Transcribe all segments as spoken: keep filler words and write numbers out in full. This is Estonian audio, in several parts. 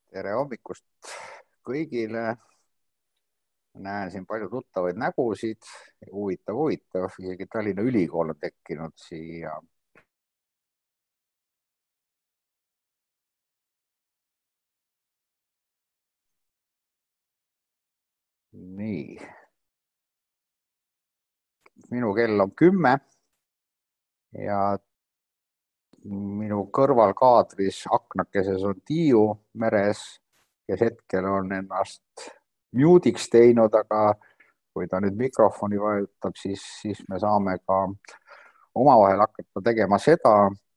Tere hommikust kõigile. Näen siin palju tuttavaid nägusid. Huvitav, huvitav. Isegi Tallinna Ülikool on tekkinud siia. Nii. Minu kell on kümme ja minu kõrval kaadris aknakeses on Tiiu meres, kes hetkel on ennast mute'iks teinud, aga kui ta nüüd mikrofoni vajutab, siis, siis me saame ka omavahel hakata tegema seda,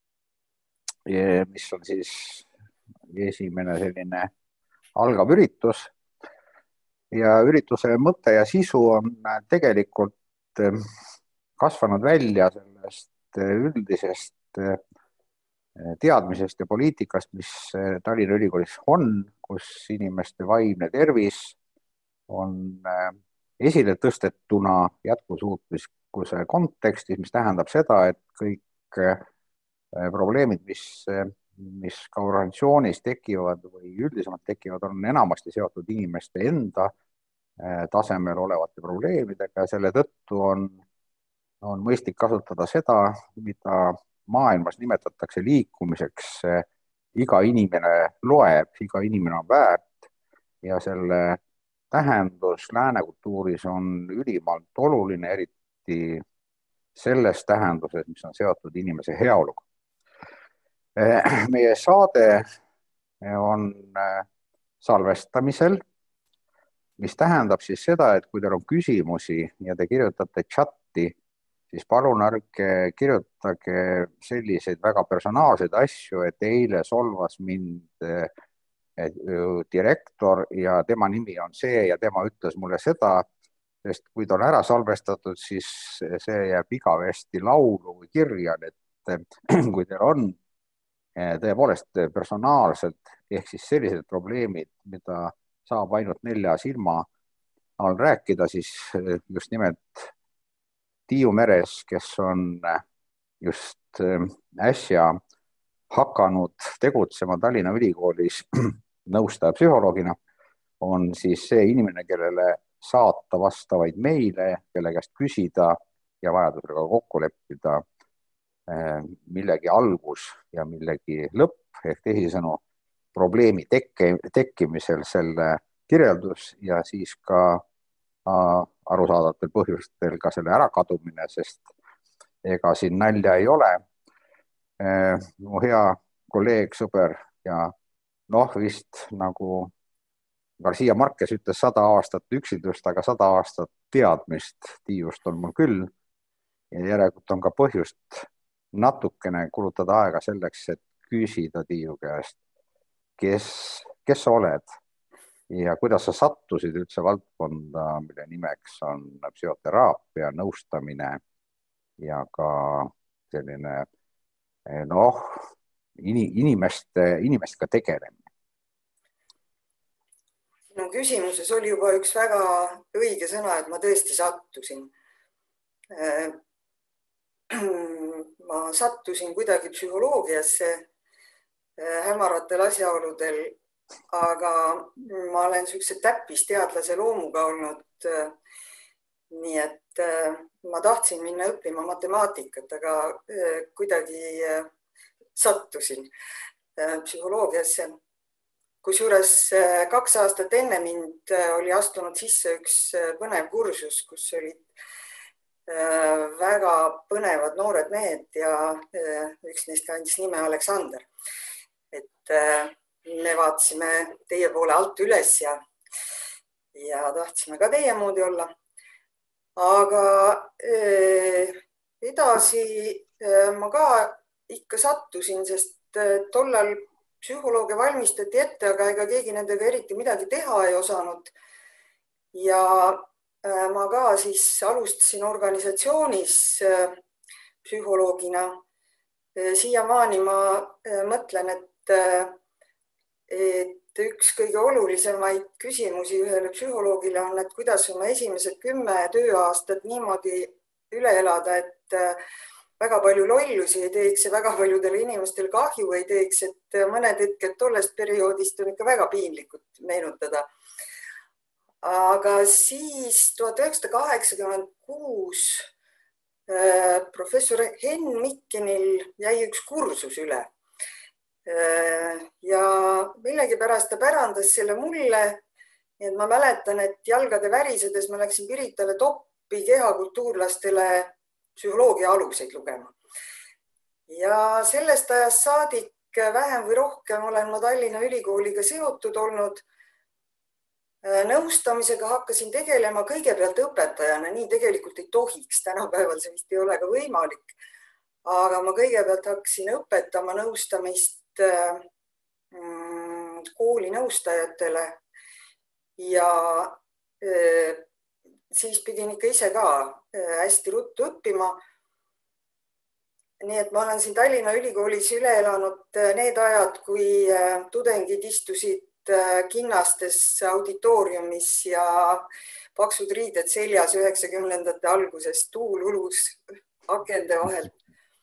mis on siis esimene selline algav üritus. Ja ürituse mõte ja sisu on tegelikult kasvanud välja sellest üldisest teadmisest ja poliitikast, mis Tallinna Ülikoolis on, kus inimeste vaimne tervis on esile tõstetuna jätkusuutlikkuse kontekstis, mis tähendab seda, et kõik probleemid, mis, mis ka organisatsioonis tekivad või üldisemalt tekivad, on enamasti seotud inimeste enda tasemel olevate probleemidega ja selle tõttu on, on mõistlik kasutada seda, mida maailmas nimetatakse liikumiseks. Iga inimene loeb, iga inimene on väärt ja selle tähendus läänekultuuris on ülimalt oluline, eriti selles tähenduses, mis on seotud inimese heaoluga. Meie saade on salvestamisel, mis tähendab siis seda, et kui teil on küsimusi ja te kirjutate chatti, siis palun ärge kirjutage selliseid väga personaalseid asju, et eile solvas mind direktor ja tema nimi on see ja tema ütles mulle seda, sest kui ta on ära salvestatud, siis see jääb igavesti laulu või kirja, et kui teil on tõepoolest personaalselt ehk siis sellised probleemid, mida saab ainult nelja silma all rääkida, siis just nimelt Tiiu meres, kes on just äsja hakanud tegutsema Tallinna Ülikoolis nõustaja psühholoogina, on siis see inimene, kellele saata vastavaid meile, kelle käest küsida ja vajadusega kokku leppida millegi algus ja millegi lõpp ehk teisisõnu probleemi tekke, tekkimisel selle kirjeldus ja siis ka arusaadavatel põhjustel ka selle ärakadumine, sest ega siin nalja ei ole. Mu hea kolleeg, sõber ja noh, vist nagu Garcia Marquez ütles, sada aastat üksildust, aga sada aastat teadmist Tiiust on mul küll ja järelikult on ka põhjust natukene kulutada aega selleks, et küsida Tiiu käest, kes, kes sa oled ja kuidas sa sattusid üldse valdkonda, mille nimeks on psühhoteraapia, nõustamine ja ka selline noh, inimeste, inimestega tegelemine. Sinu küsimuses oli juba üks väga õige sõna, et ma tõesti sattusin. Ma sattusin kuidagi psühholoogiasse hämaratel asjaoludel, aga ma olen niisuguse täppisteadlase loomuga olnud, nii et ma tahtsin minna õppima matemaatikat, aga kuidagi sattusin psühholoogiasse. Kusjuures kaks aastat enne mind oli astunud sisse üks põnev kursus, kus olid väga põnevad noored mehed ja üks neist kandis nime Aleksander. Et me vaatasime teie poole alt üles ja, ja tahtsime ka teie moodi olla. Aga edasi ma ka ikka sattusin, sest tollal psühholoogia valmistati ette, aga ega keegi nendega eriti midagi teha ei osanud. Ja ma ka siis alustasin organisatsioonis psühholoogina. Siiamaani ma mõtlen, et, et üks kõige olulisemaid küsimusi ühele psühholoogile on, et kuidas oma esimesed kümme tööaastat niimoodi üle elada, et väga palju lollusi ei teeks ja väga paljudele inimestele kahju ei teeks, et mõned hetked tollest perioodist on ikka väga piinlikud meenutada. Aga siis tuhat üheksasada kaheksakümmend kuus professor Henn Mikkenil jäi üks kursus üle. Ja millegipärast ta pärandas selle mulle, et ma mäletan, et jalgade värisedes ma läksin Piritale toppi kehakultuurlastele psühholoogia aluseid lugema. Ja sellest ajast saadik vähem või rohkem olen ma Tallinna Ülikooliga seotud olnud. Nõustamisega hakkasin tegelema kõigepealt õpetajana, nii tegelikult ei tohiks, tänapäeval see vist ei ole ka võimalik. Aga ma kõigepealt hakkasin õpetama nõustamist kooli nõustajatele ja siis pidin ikka ise ka hästi ruttu õppima. Nii et ma olen siin Tallinna Ülikoolis üle elanud need ajad, kui tudengid istusid kinnastes auditooriumis ja paksud riided seljas üheksakümnendate alguses tuul ulus akende vahel.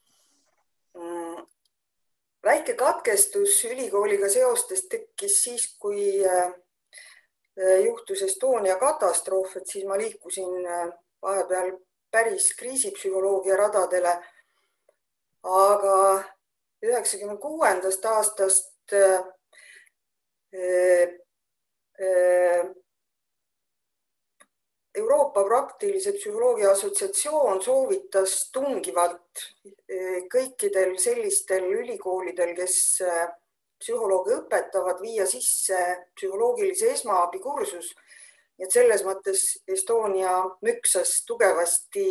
Väike katkestus ülikooliga seostes tekkis siis, kui juhtus Estonia katastroof, et siis ma liikusin vahepeal päris kriisipsühholoogia radadele. Aga üheksakümne kuuendast aastast Euroopa praktilise psühholoogia assotsiatsioon soovitas tungivalt kõikidel sellistel ülikoolidel, kes psühholoogi õpetavad, viia sisse psühholoogilise esmaabi kursus. Et selles mõttes Estonia müksas tugevasti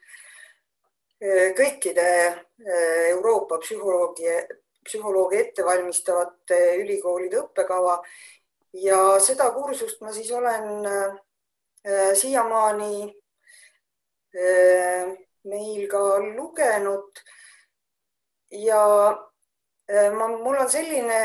kõikide Euroopa psühholoogia psühholoogi ettevalmistavate ülikoolide õppekava ja seda kursust ma siis olen siiamaani meil ka lugenud ja ma, mul on selline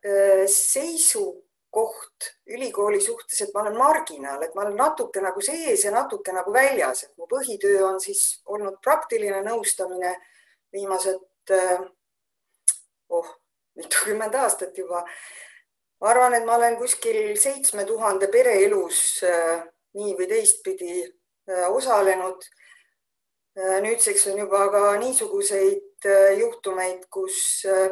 seisukoht ülikooli suhtes, et ma olen marginaal, et ma olen natuke nagu sees ja natuke nagu väljas. Mu põhitöö on siis olnud praktiline nõustamine viimased oh, mitukümmend aastat juba. Ma arvan, et ma olen kuskil seitsme tuhande pereelus nii või teistpidi osalenud. Nüüdseks on juba ka niisuguseid juhtumeid, kus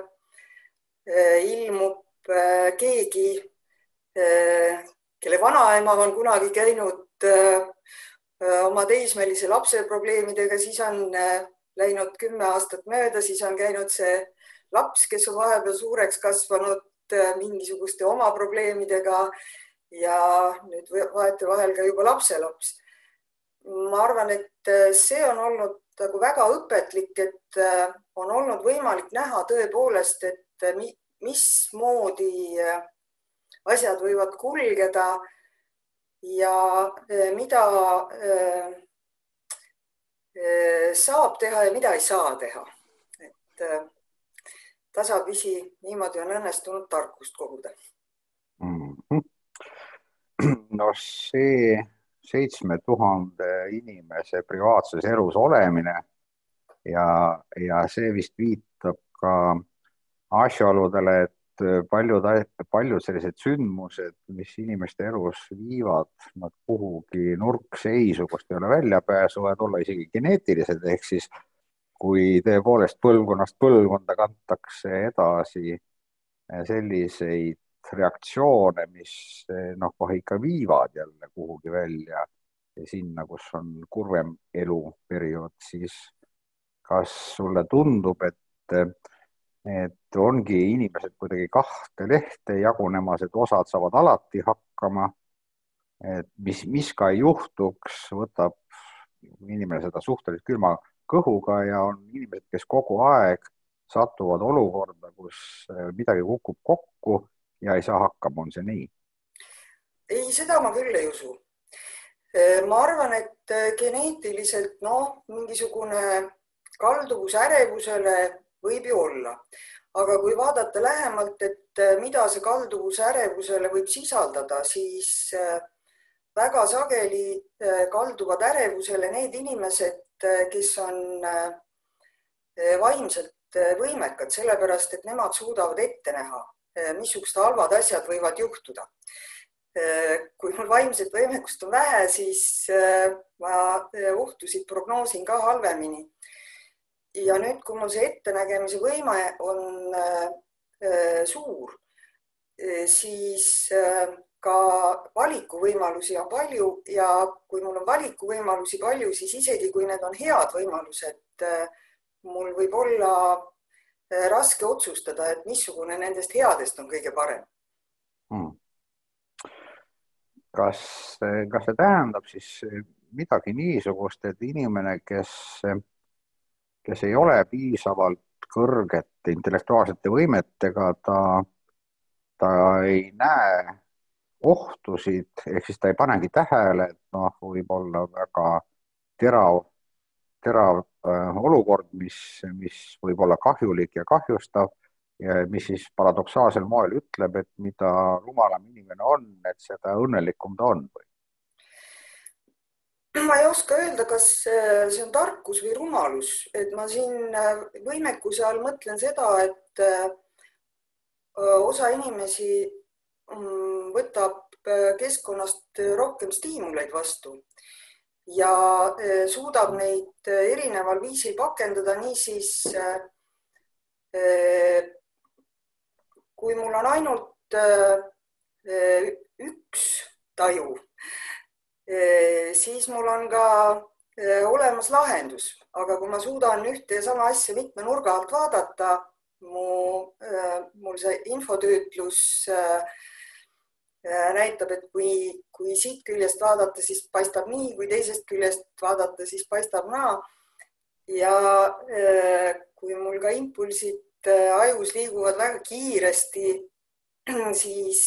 ilmub keegi, kelle vanaema on kunagi käinud oma teismelise lapse probleemidega, siis on läinud kümme aastat mööda, siis on käinud see laps, kes on vahepeal suureks kasvanud mingisuguste oma probleemidega ja nüüd vahetevahel vahel ka juba lapselaps. Ma arvan, et see on olnud nagu väga õpetlik, et on olnud võimalik näha tõepoolest, et mismoodi asjad võivad kulgeda ja mida saab teha ja mida ei saa teha. Et tasapisi niimoodi on õnnestunud tarkust koguda. Mm-hmm. No see seitsme tuhande inimese privaatses elus olemine ja, ja see vist viitab ka asjaoludele, et paljud, paljud sellised sündmused, mis inimeste elus viivad nad kuhugi nurkseisu, kust ei ole väljapääsu, võivad olla isegi geneetilised, ehk siis kui tõepoolest põlvkonnast põlvkonda kantakse edasi selliseid reaktsioone, mis noh, kohe ikka viivad jälle kuhugi välja ja sinna, kus on kurvem eluperiood, siis kas sulle tundub, et, et ongi inimesed kuidagi kahte lehte jagunemas, et osad saavad alati hakkama, et mis, mis ka ei juhtuks, võtab inimene seda suhteliselt külma kõhuga ja on inimesed, kes kogu aeg satuvad olukorda, kus midagi kukub kokku ja ei saa hakkama, on see nii? Ei, seda ma küll ei usu. Ma arvan, et geneetiliselt no, mingisugune kalduvus ärevusele võib ju olla. Aga kui vaadata lähemalt, et mida see kalduvus ärevusele võib sisaldada, siis väga sageli kalduvad ärevusele need inimesed, kes on vaimselt võimekad, sellepärast et nemad suudavad ette näha, missugused halvad asjad võivad juhtuda. Kui mul vaimset võimekust on vähe, siis ma ohtusid prognoosin ka halvemini. Ja nüüd, kui mul see ettenägemise võime on suur, siis ka valikuvõimalusi on palju ja kui mul on valikuvõimalusi palju, siis isegi kui need on head võimalused, mul võib olla raske otsustada, et missugune nendest headest on kõige parem. Hmm. Kas, kas see tähendab siis midagi niisugust, et inimene, kes, kes ei ole piisavalt kõrgete intellektuaalsete võimetega, ta, ta ei näe ohtusid, ehk siis ta ei panegi tähele, et noh, võib olla väga terav, terav äh, olukord, mis, mis võib olla kahjulik ja kahjustav, ja mis siis paradoksaalsel moel ütleb, et mida rumalam inimene on, et seda õnnelikum ta on. Ma ei oska öelda, kas see on tarkus või rumalus, et ma siin võimekuse all mõtlen seda, et osa inimesi võtab keskkonnast rohkem stiimuleid vastu ja suudab neid erineval viisil pakendada, niisiis kui mul on ainult üks taju, siis mul on ka olemas lahendus, aga kui ma suudan ühte ja sama asja mitme nurga alt vaadata, mu, mul see infotöötlus näitab, et kui, kui siit küljest vaadata, siis paistab nii, kui teisest küljest vaadata, siis paistab naa. Ja kui mul ka impulsid ajus liiguvad väga kiiresti, siis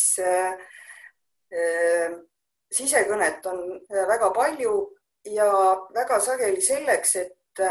sisekõnet on väga palju ja väga sageli selleks, et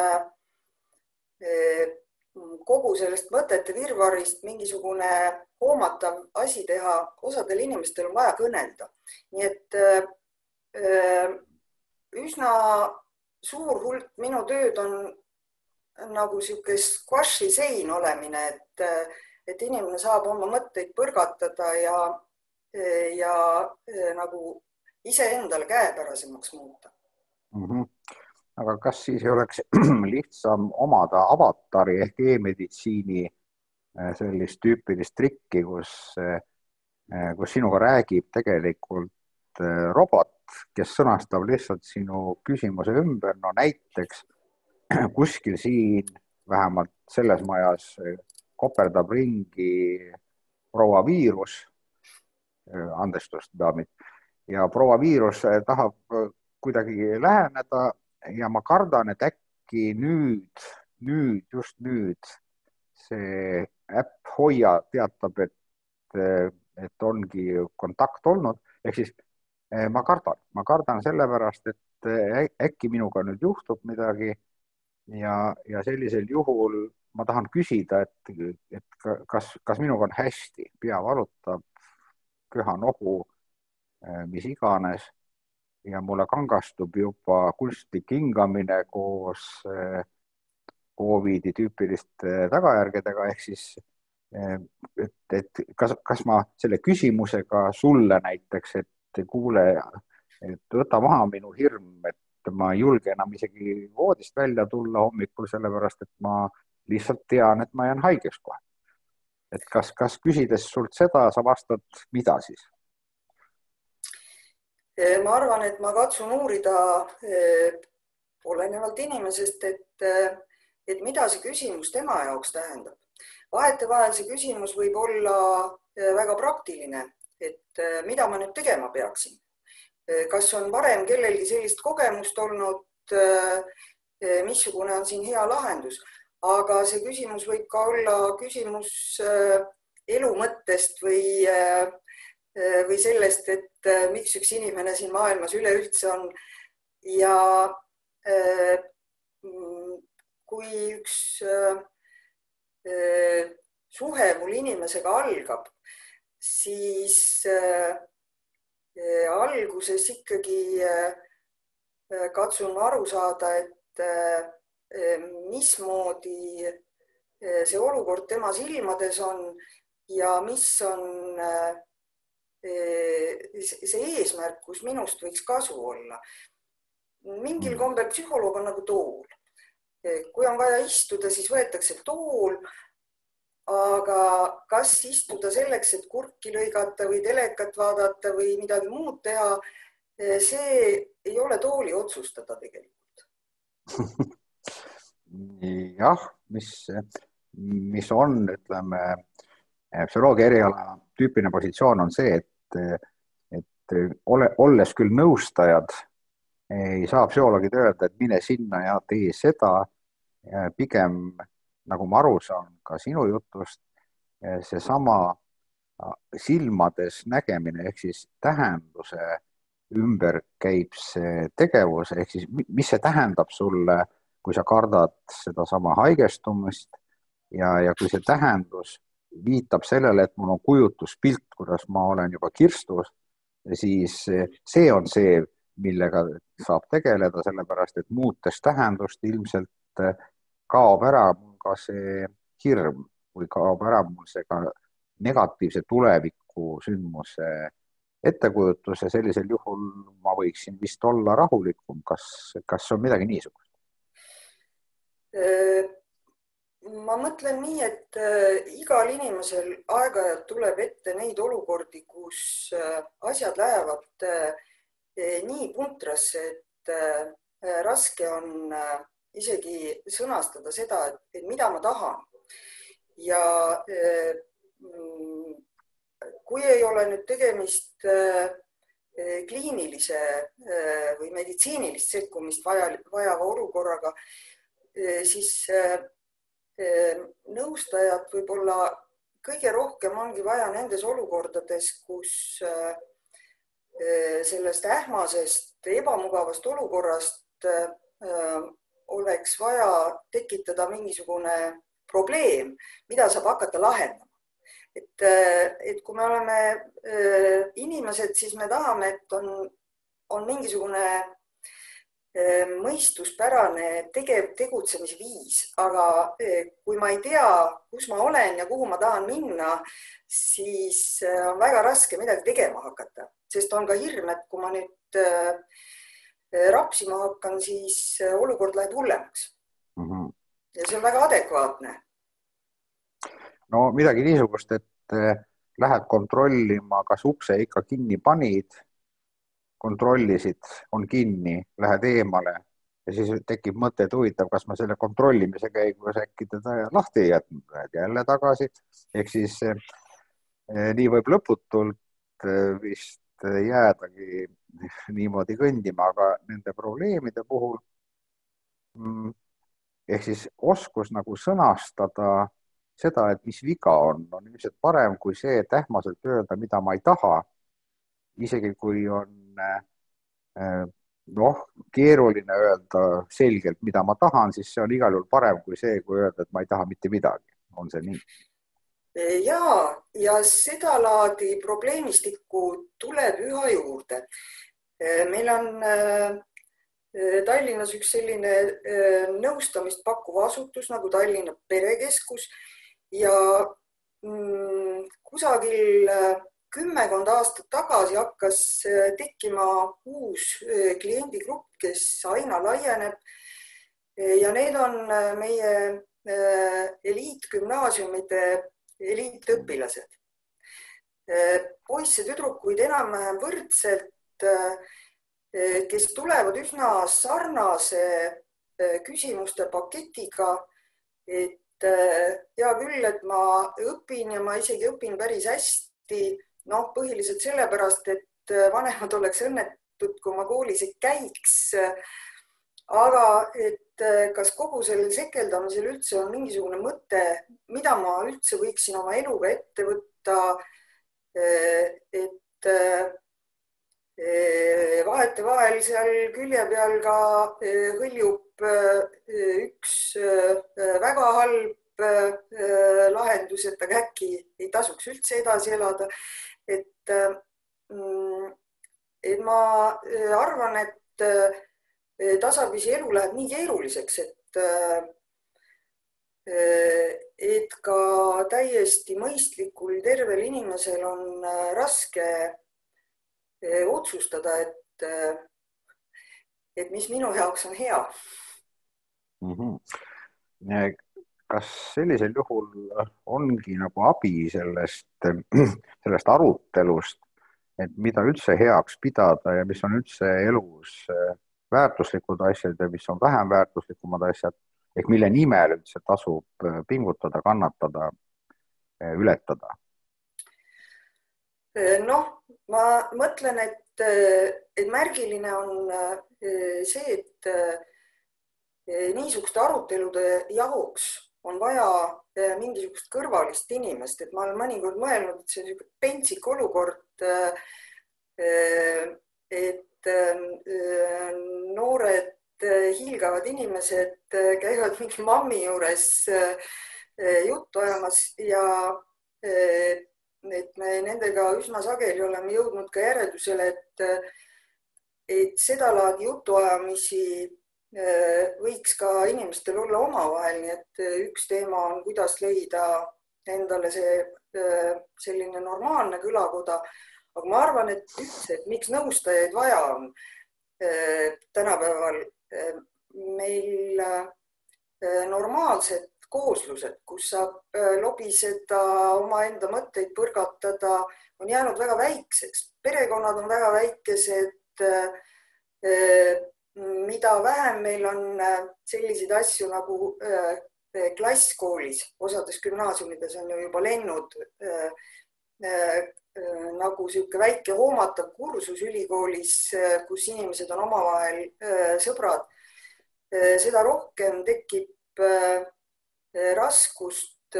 kogu sellest mõtete virvarist mingisugune hoomatav asi teha, osadel inimestel on vaja kõnelda. Nii et üsna suur hulk minu tööd on nagu siuke squashi sein olemine, et, et inimene saab oma mõtteid põrgatada ja, ja nagu iseendale käepärasemaks muuta. Mm-hmm. Aga kas siis ei oleks lihtsam omada avatari ehk e-meditsiini sellist tüüpilist trikki, kus, kus sinuga räägib tegelikult robot, kes sõnastab lihtsalt sinu küsimuse ümber, no näiteks kuskil siin, vähemalt selles majas, koperdab ringi proua viirus, andestust daamid, ja proua viirus tahab kuidagi läheneda ja ma kardan, et äkki nüüd, nüüd, just nüüd see äpp Hoia teatab, et, et ongi kontakt olnud, ehk siis ma kardan, ma kardan sellepärast, et äkki minuga nüüd juhtub midagi ja, ja sellisel juhul ma tahan küsida, et, et kas, kas minuga on hästi, pea valutab, köha nohu, mis iganes ja mulle kangastub juba kunstlik hingamine koos Covidi tüüpiliste tagajärgedega, ehk siis et, et kas, kas ma selle küsimusega sulle näiteks, et kuule, et võta maha minu hirm, et ma ei julge enam isegi voodist välja tulla hommikul, sellepärast et ma lihtsalt tean, et ma jään haigeks kohe. Et kas, kas küsides sult seda, sa vastad, mida siis? Ma arvan, et ma katsun uurida olenevalt inimesest, et, et mida see küsimus tema jaoks tähendab. Vahetevahel see küsimus võib olla väga praktiline, et mida ma nüüd tegema peaksin. Kas on varem kellelgi sellist kogemust olnud, missugune on siin hea lahendus, aga see küsimus võib ka olla küsimus elu mõttest või või sellest, et miks üks inimene siin maailmas üleüldse on ja kui üks suhe mul inimesega algab, siis alguses ikkagi katsun aru saada, et, mismoodi see olukord tema silmades on ja mis on see eesmärk, kus minust võiks kasu olla. Mingil kombel psühholoog on nagu tool. Kui on vaja istuda, siis võetakse tool, aga kas istuda selleks, et kurki lõigata või telekat vaadata või midagi muud teha, see ei ole tooli otsustada tegelikult. Jah, mis, mis on, ütleme, psühholoogia eriala tüüpiline positsioon on see, et, et ole, olles küll nõustajad, ei saa psühholoogid öelda, et mine sinna ja tee seda. Pigem, nagu ma aru saan ka sinu jutust, see sama silmades nägemine ehk siis tähenduse ümber käib see tegevus, ehk siis mis see tähendab sulle, kui sa kardad seda sama haigestumist ja, ja kui see tähendus viitab sellele, et mul on kujutuspilt, kuidas ma olen juba kirstus, siis see on see, millega saab tegeleda, sellepärast, et muutes tähendust ilmselt kaob ära mul ka see hirm või kaob ära mul see ka negatiivse tuleviku sündmuse ettekujutus ja sellisel juhul ma võiksin vist olla rahulikum. Kas, kas on midagi niisugust? Ma mõtlen nii, et igal inimesel aeg-ajalt tuleb ette neid olukordi, kus asjad lähevad nii puntrasse, et raske on isegi sõnastada seda, et mida ma tahan. Ja kui ei ole nüüd tegemist kliinilise või meditsiinilist sekkumist vajava olukorraga, siis nõustajad võib-olla kõige rohkem ongi vaja nendes olukordades, kus sellest ähmasest ebamugavast olukorrast oleks vaja tekitada mingisugune probleem, mida saab hakata lahendama. Et, et kui me oleme inimesed, siis me tahame, et on, on mingisugune mõistuspärane tegev tegutsemise viis, aga kui ma ei tea, kus ma olen ja kuhu ma tahan minna, siis on väga raske midagi tegema hakata, sest on ka hirm, et kui ma nüüd rapsima hakkan, siis olukord läheb hullemaks. Mm-hmm. Ja see on väga adekvaatne. No midagi niisugust, et lähed kontrollima, kas ukse ikka kinni panid, kontrollisid, on kinni, lähed eemale ja siis tekib mõte, et huvitav, kas ma selle kontrollimise käigus äkki teda lahti ei jätnud jälle tagasi. Ehk siis nii võib lõputult vist jäädagi niimoodi kõndima, aga nende probleemide puhul ehk siis oskus nagu sõnastada seda, et mis viga on, on ilmselt parem kui see, et ähmaselt öelda, mida ma ei taha. Isegi kui on noh, keeruline öelda selgelt, mida ma tahan, siis see on igal juhul parem kui see, kui öelda, et ma ei taha mitte midagi. On see nii? Ja, ja seda laadi probleemistikku tuleb üha juurde. Meil on Tallinnas üks selline nõustamist pakkuv asutus nagu Tallinna Perekeskus ja kusagil kümmekond aastat tagasi hakkas tekkima uus kliendigrupp, kes aina laieneb ja need on meie eliitgümnaasiumide eliitõpilased. Poisse tüdrukuid enam-vähem võrdselt, kes tulevad üsna sarnase küsimuste paketiga, et hea küll, et ma õpin ja ma isegi õpin päris hästi, noh, põhiliselt sellepärast, et vanemad oleks õnnetud, kui ma koolis ei käiks, aga et kas kogu sellel sekeldamisel üldse on mingisugune mõte, mida ma üldse võiksin oma eluga ette võtta, et vahete vahel seal külje peal ka hõljub üks väga halb lahendus, et aga äkki ei tasuks üldse edasi elada. Et, et ma arvan, et tasapisi elu läheb nii keeruliseks, et et ka täiesti mõistlikul tervel inimesel on raske otsustada, et, et mis minu jaoks on hea. Mm-hmm. Kas sellisel juhul ongi nagu abi sellest, sellest arutelust, et mida üldse heaks pidada ja mis on üldse elus väärtuslikud asjad ja mis on vähem väärtuslikumad asjad, ehk mille nimel üldse tasub pingutada, kannatada, ületada? Noh, ma mõtlen, et, et märgiline on see, et niisuguste arutelude jaoks on vaja mingisugust kõrvalist inimest, et ma olen mõnikord mõelnud, et see on niisugune pentsik olukord, et noored hiilgavad inimesed käivad mingi mammi juures juttu ajamas ja et me nendega üsna sageli oleme jõudnud ka järeldusele, et, et sedalaadi jutuajamisi võiks ka inimestel olla omavahel, nii et üks teema on, kuidas leida endale see selline normaalne külakoda, aga ma arvan, et üldse, et miks nõustajaid vaja on tänapäeval meil normaalsed kooslused, kus saab lobiseda, omaenda mõtteid põrgatada, on jäänud väga väikseks. Perekonnad on väga väikesed, mida vähem meil on selliseid asju nagu klasskoolis, osades gümnaasiumides on ju juba lennud nagu sihuke väike hoomatav kursus ülikoolis, kus inimesed on omavahel sõbrad. Seda rohkem tekib raskust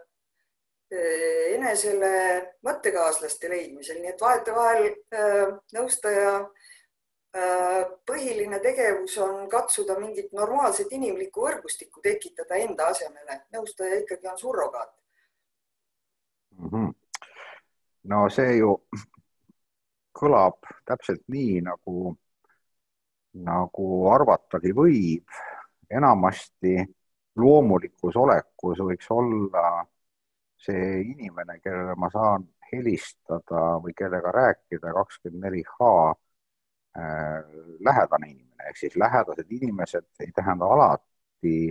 enesele mõttekaaslaste leidmisel, nii et vahetevahel nõustaja põhiline tegevus on katsuda mingit normaalset inimlikku võrgustikku tekitada enda asemele. Nõustaja ikkagi on surrogaat. Mm-hmm. No see ju kõlab täpselt nii, nagu, nagu arvatagi võib. Enamasti loomulikus olekus võiks olla see inimene, kellele ma saan helistada või kellega rääkida kakskümmend neli H lähedane inimene, ehk siis lähedased inimesed ei tähenda alati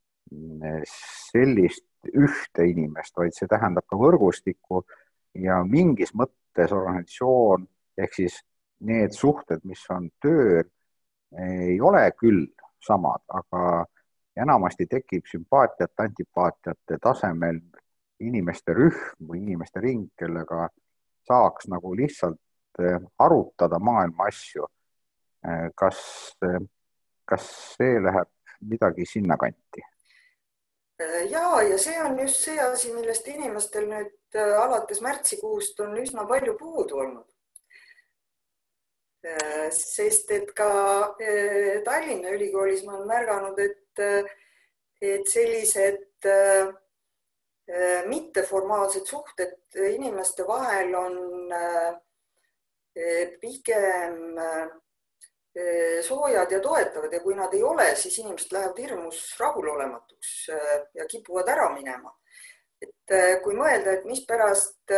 sellist ühte inimest, vaid see tähendab ka võrgustikku ja mingis mõttes organisatsioon, ehk siis need suhted, mis on tööl, ei ole küll samad, aga enamasti tekib sümpaatiate, antipaatiate tasemel inimeste rühm või inimeste ring, kellega saaks nagu lihtsalt arutada maailma asju. Kas, kas see läheb midagi sinna kanti? Ja, ja see on just see asi, millest inimestel nüüd alates märtsikuust on üsna palju puudu olnud. Sest et ka Tallinna ülikoolis ma olen märganud, et, et sellised mitteformaalsed suhted inimeste vahel on pigem soojad ja toetavad ja kui nad ei ole, siis inimesed lähevad hirmus rahulolematuks ja kipuvad ära minema. Et kui mõelda, et mis pärast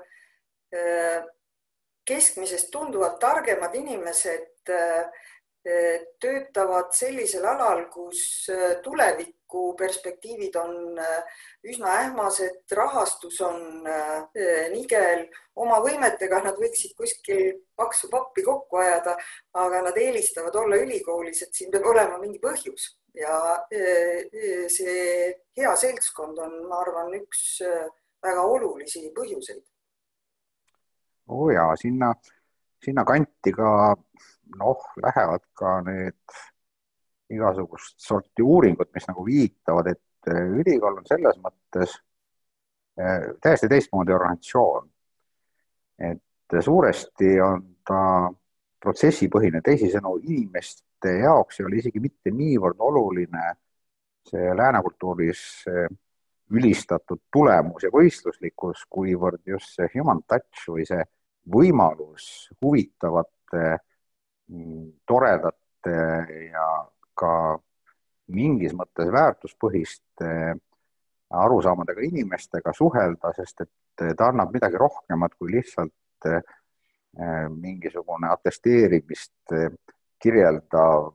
keskmisest tunduvalt targemad inimesed töötavad sellisel alal, kus tuleviku perspektiivid on üsna ähmased, rahastus on nigel, oma võimetega nad võiksid kuskil paksu pappi kokku ajada, aga nad eelistavad olla ülikoolis, et siin peab olema mingi põhjus. Ja see hea seltskond on, ma arvan, üks väga olulisi põhjuseid. Oo jaa, sinna, sinna kanti ka noh, lähevad ka need igasugust sorti uuringud, mis nagu viitavad, et ülikool on selles mõttes täiesti teistmoodi organisatsioon. Et suuresti on ta protsessipõhine, teisisõnu inimeste jaoks ei ole isegi mitte niivõrd oluline see läänekultuuris ülistatud tulemus ja võistluslikkus, kuivõrd just see human touch või see võimalus huvitavate, toredate ja ka mingis mõttes väärtuspõhist arusaamadega inimestega suhelda, sest et ta annab midagi rohkemat kui lihtsalt mingisugune atesteerimist kirjeldav,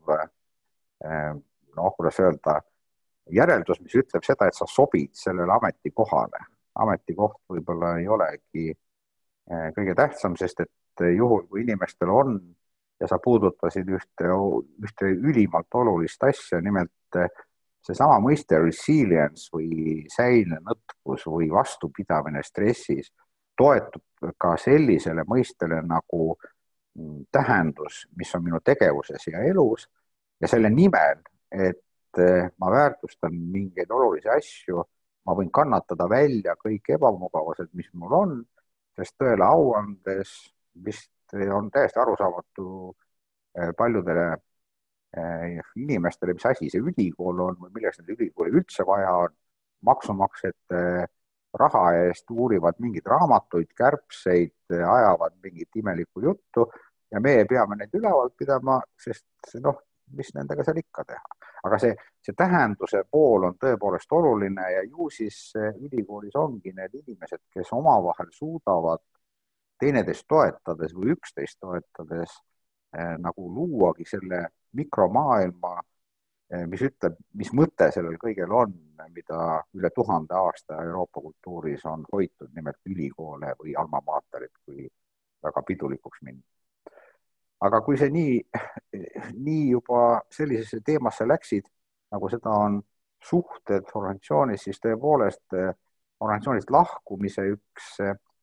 noh, kuidas öelda, järeldus, mis ütleb seda, et sa sobid sellele ametikohale. Ametikoht võib-olla ei olegi kõige tähtsam, sest et juhul, kui inimestel on, ja sa puudutasid ühte, ühte ülimalt olulist asja, nimelt seesama mõiste resilience või säiline nõtkus või vastupidamine stressis toetub ka sellisele mõistele nagu tähendus, mis on minu tegevuses ja elus ja selle nimel, et ma väärtustan mingeid olulisi asju, ma võin kannatada välja kõik ebamugavused, mis mul on, sest tõele au andes vist on täiesti arusaamatu paljudele inimestele, mis asi see ülikool on või milleks need ülikooli üldse vaja on. Maksumaksjate raha eest uurivad mingid raamatuid, kärbseid, ajavad mingit imelikku juttu ja meie peame neid üleval pidama, sest noh, mis nendega seal ikka teha. Aga see, see tähenduse pool on tõepoolest oluline ja ju siis ülikoolis ongi need inimesed, kes omavahel suudavad teineteist toetades või üksteist toetades eh, nagu luuagi selle mikromaailma, eh, mis ütleb, mis mõte sellel kõigel on, mida üle tuhande aasta Euroopa kultuuris on hoitud, nimelt ülikoole või alma materit, kui väga pidulikuks minna. Aga kui see nii, nii juba sellisesse teemasse läksid, nagu seda on suhted organisatsioonis, siis tõepoolest organisatsioonist lahkumise üks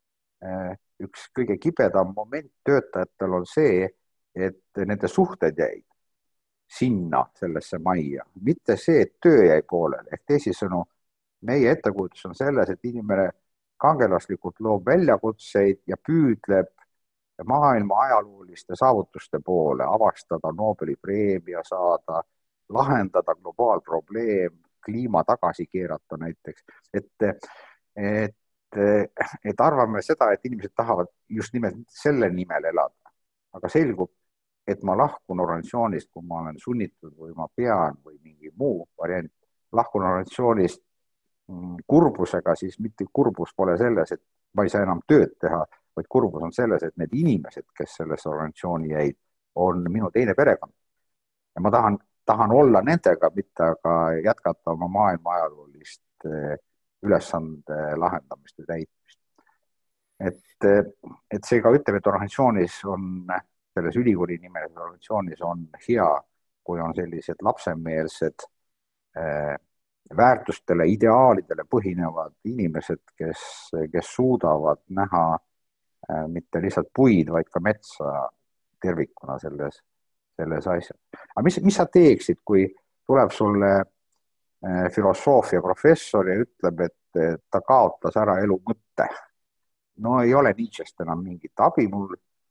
üks kõige kibedam moment töötajatel on see, et nende suhted jäid sinna, sellesse majja. Mitte see, et töö jäi poolele. Ehk teisisõnu, meie ettekujutus on selles, et inimene kangelaslikult loob väljakutseid ja püüdleb maailma ajalooliste saavutuste poole, avastada Nobeli preemia saada, lahendada globaalprobleem, kliima tagasi keerata näiteks. Et, et et arvame seda, et inimesed tahavad just nimelt selle nimel elada. Aga selgub, et ma lahkun organisatsioonist, kui ma olen sunnitud või ma pean või mingi muu variant, lahkun organisatsioonist kurbusega, siis mitte kurbus pole selles, et ma ei saa enam tööd teha, vaid kurbus on selles, et need inimesed, kes selles organisatsiooni jäid, on minu teine perekond. Ja ma tahan, tahan olla nendega, mitte aga jätkata oma maailma ajaloolist ülesande lahendamist või täitmist. Et, et see ka ütleb, et organisatsioonis on, selles ülikooli nimelises organisatsioonis on hea, kui on sellised lapsemeelsed äh, väärtustele, ideaalidele põhinevad inimesed, kes, kes suudavad näha äh, mitte lihtsalt puid, vaid ka metsa tervikuna selles, selles asjas. Aga mis, mis sa teeksid, kui tuleb sulle filosoofia professor ja ütleb, et ta kaotas ära elu mõtte. No ei ole Nietzschest enam mingit abi mul.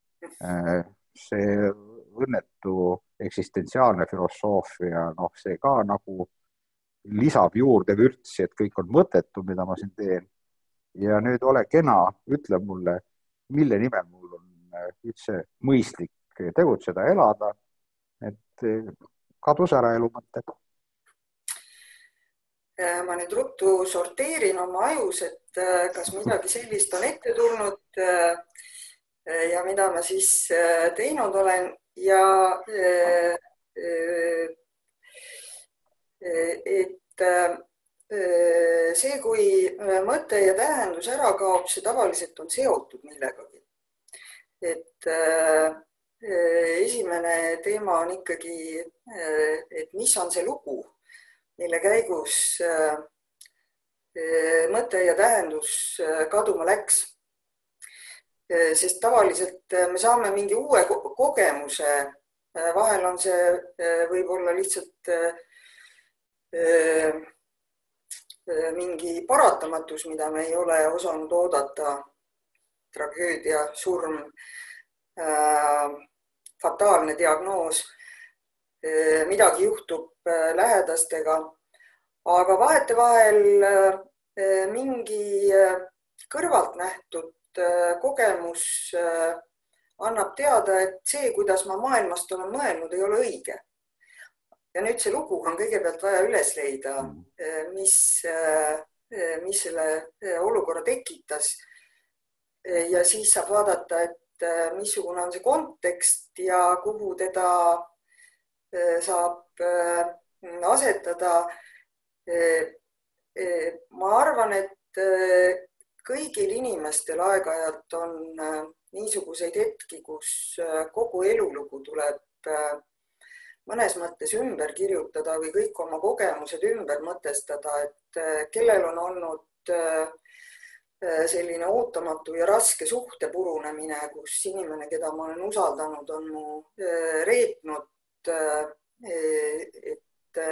See õnnetu eksistentsiaalne filosoofia, noh see ka nagu lisab juurde vürtsi, et kõik on mõttetu, mida ma siin teen. Ja nüüd ole kena, ütle mulle, mille nimel mul on üldse mõistlik tegutseda, elada, et kadus ära elu mõtted. Ma nüüd ruttu sorteerin oma ajus, et kas midagi sellist on ette tulnud ja mida ma siis teinud olen ja et see, kui mõte ja tähendus ära kaob, see tavaliselt on seotud millegagi. Et esimene teema on ikkagi, et mis on see lugu, mille käigus mõte ja tähendus kaduma läks. Sest tavaliselt me saame mingi uue kogemuse, vahel on see võib-olla lihtsalt mingi paratamatus, mida me ei ole osanud oodata, tragöödia, surm, fataalne diagnoos, midagi juhtub lähedastega, aga vahetevahel mingi kõrvalt nähtud kogemus annab teada, et see, kuidas ma maailmast olen mõelnud, ei ole õige. ja nüüd see lugu on kõigepealt vaja üles leida, mis, mis selle olukorra tekitas. Ja siis saab vaadata, et missugune on see kontekst ja kuhu teda saab asetada. Ma arvan, et kõigil inimestel aeg-ajalt on niisuguseid hetki, kus kogu elulugu tuleb mõnes mõttes ümber kirjutada või kõik oma kogemused ümber mõtestada, et kellel on olnud selline ootamatu ja raske suhte purunemine, kus inimene, keda ma olen usaldanud, on mu reetnud, et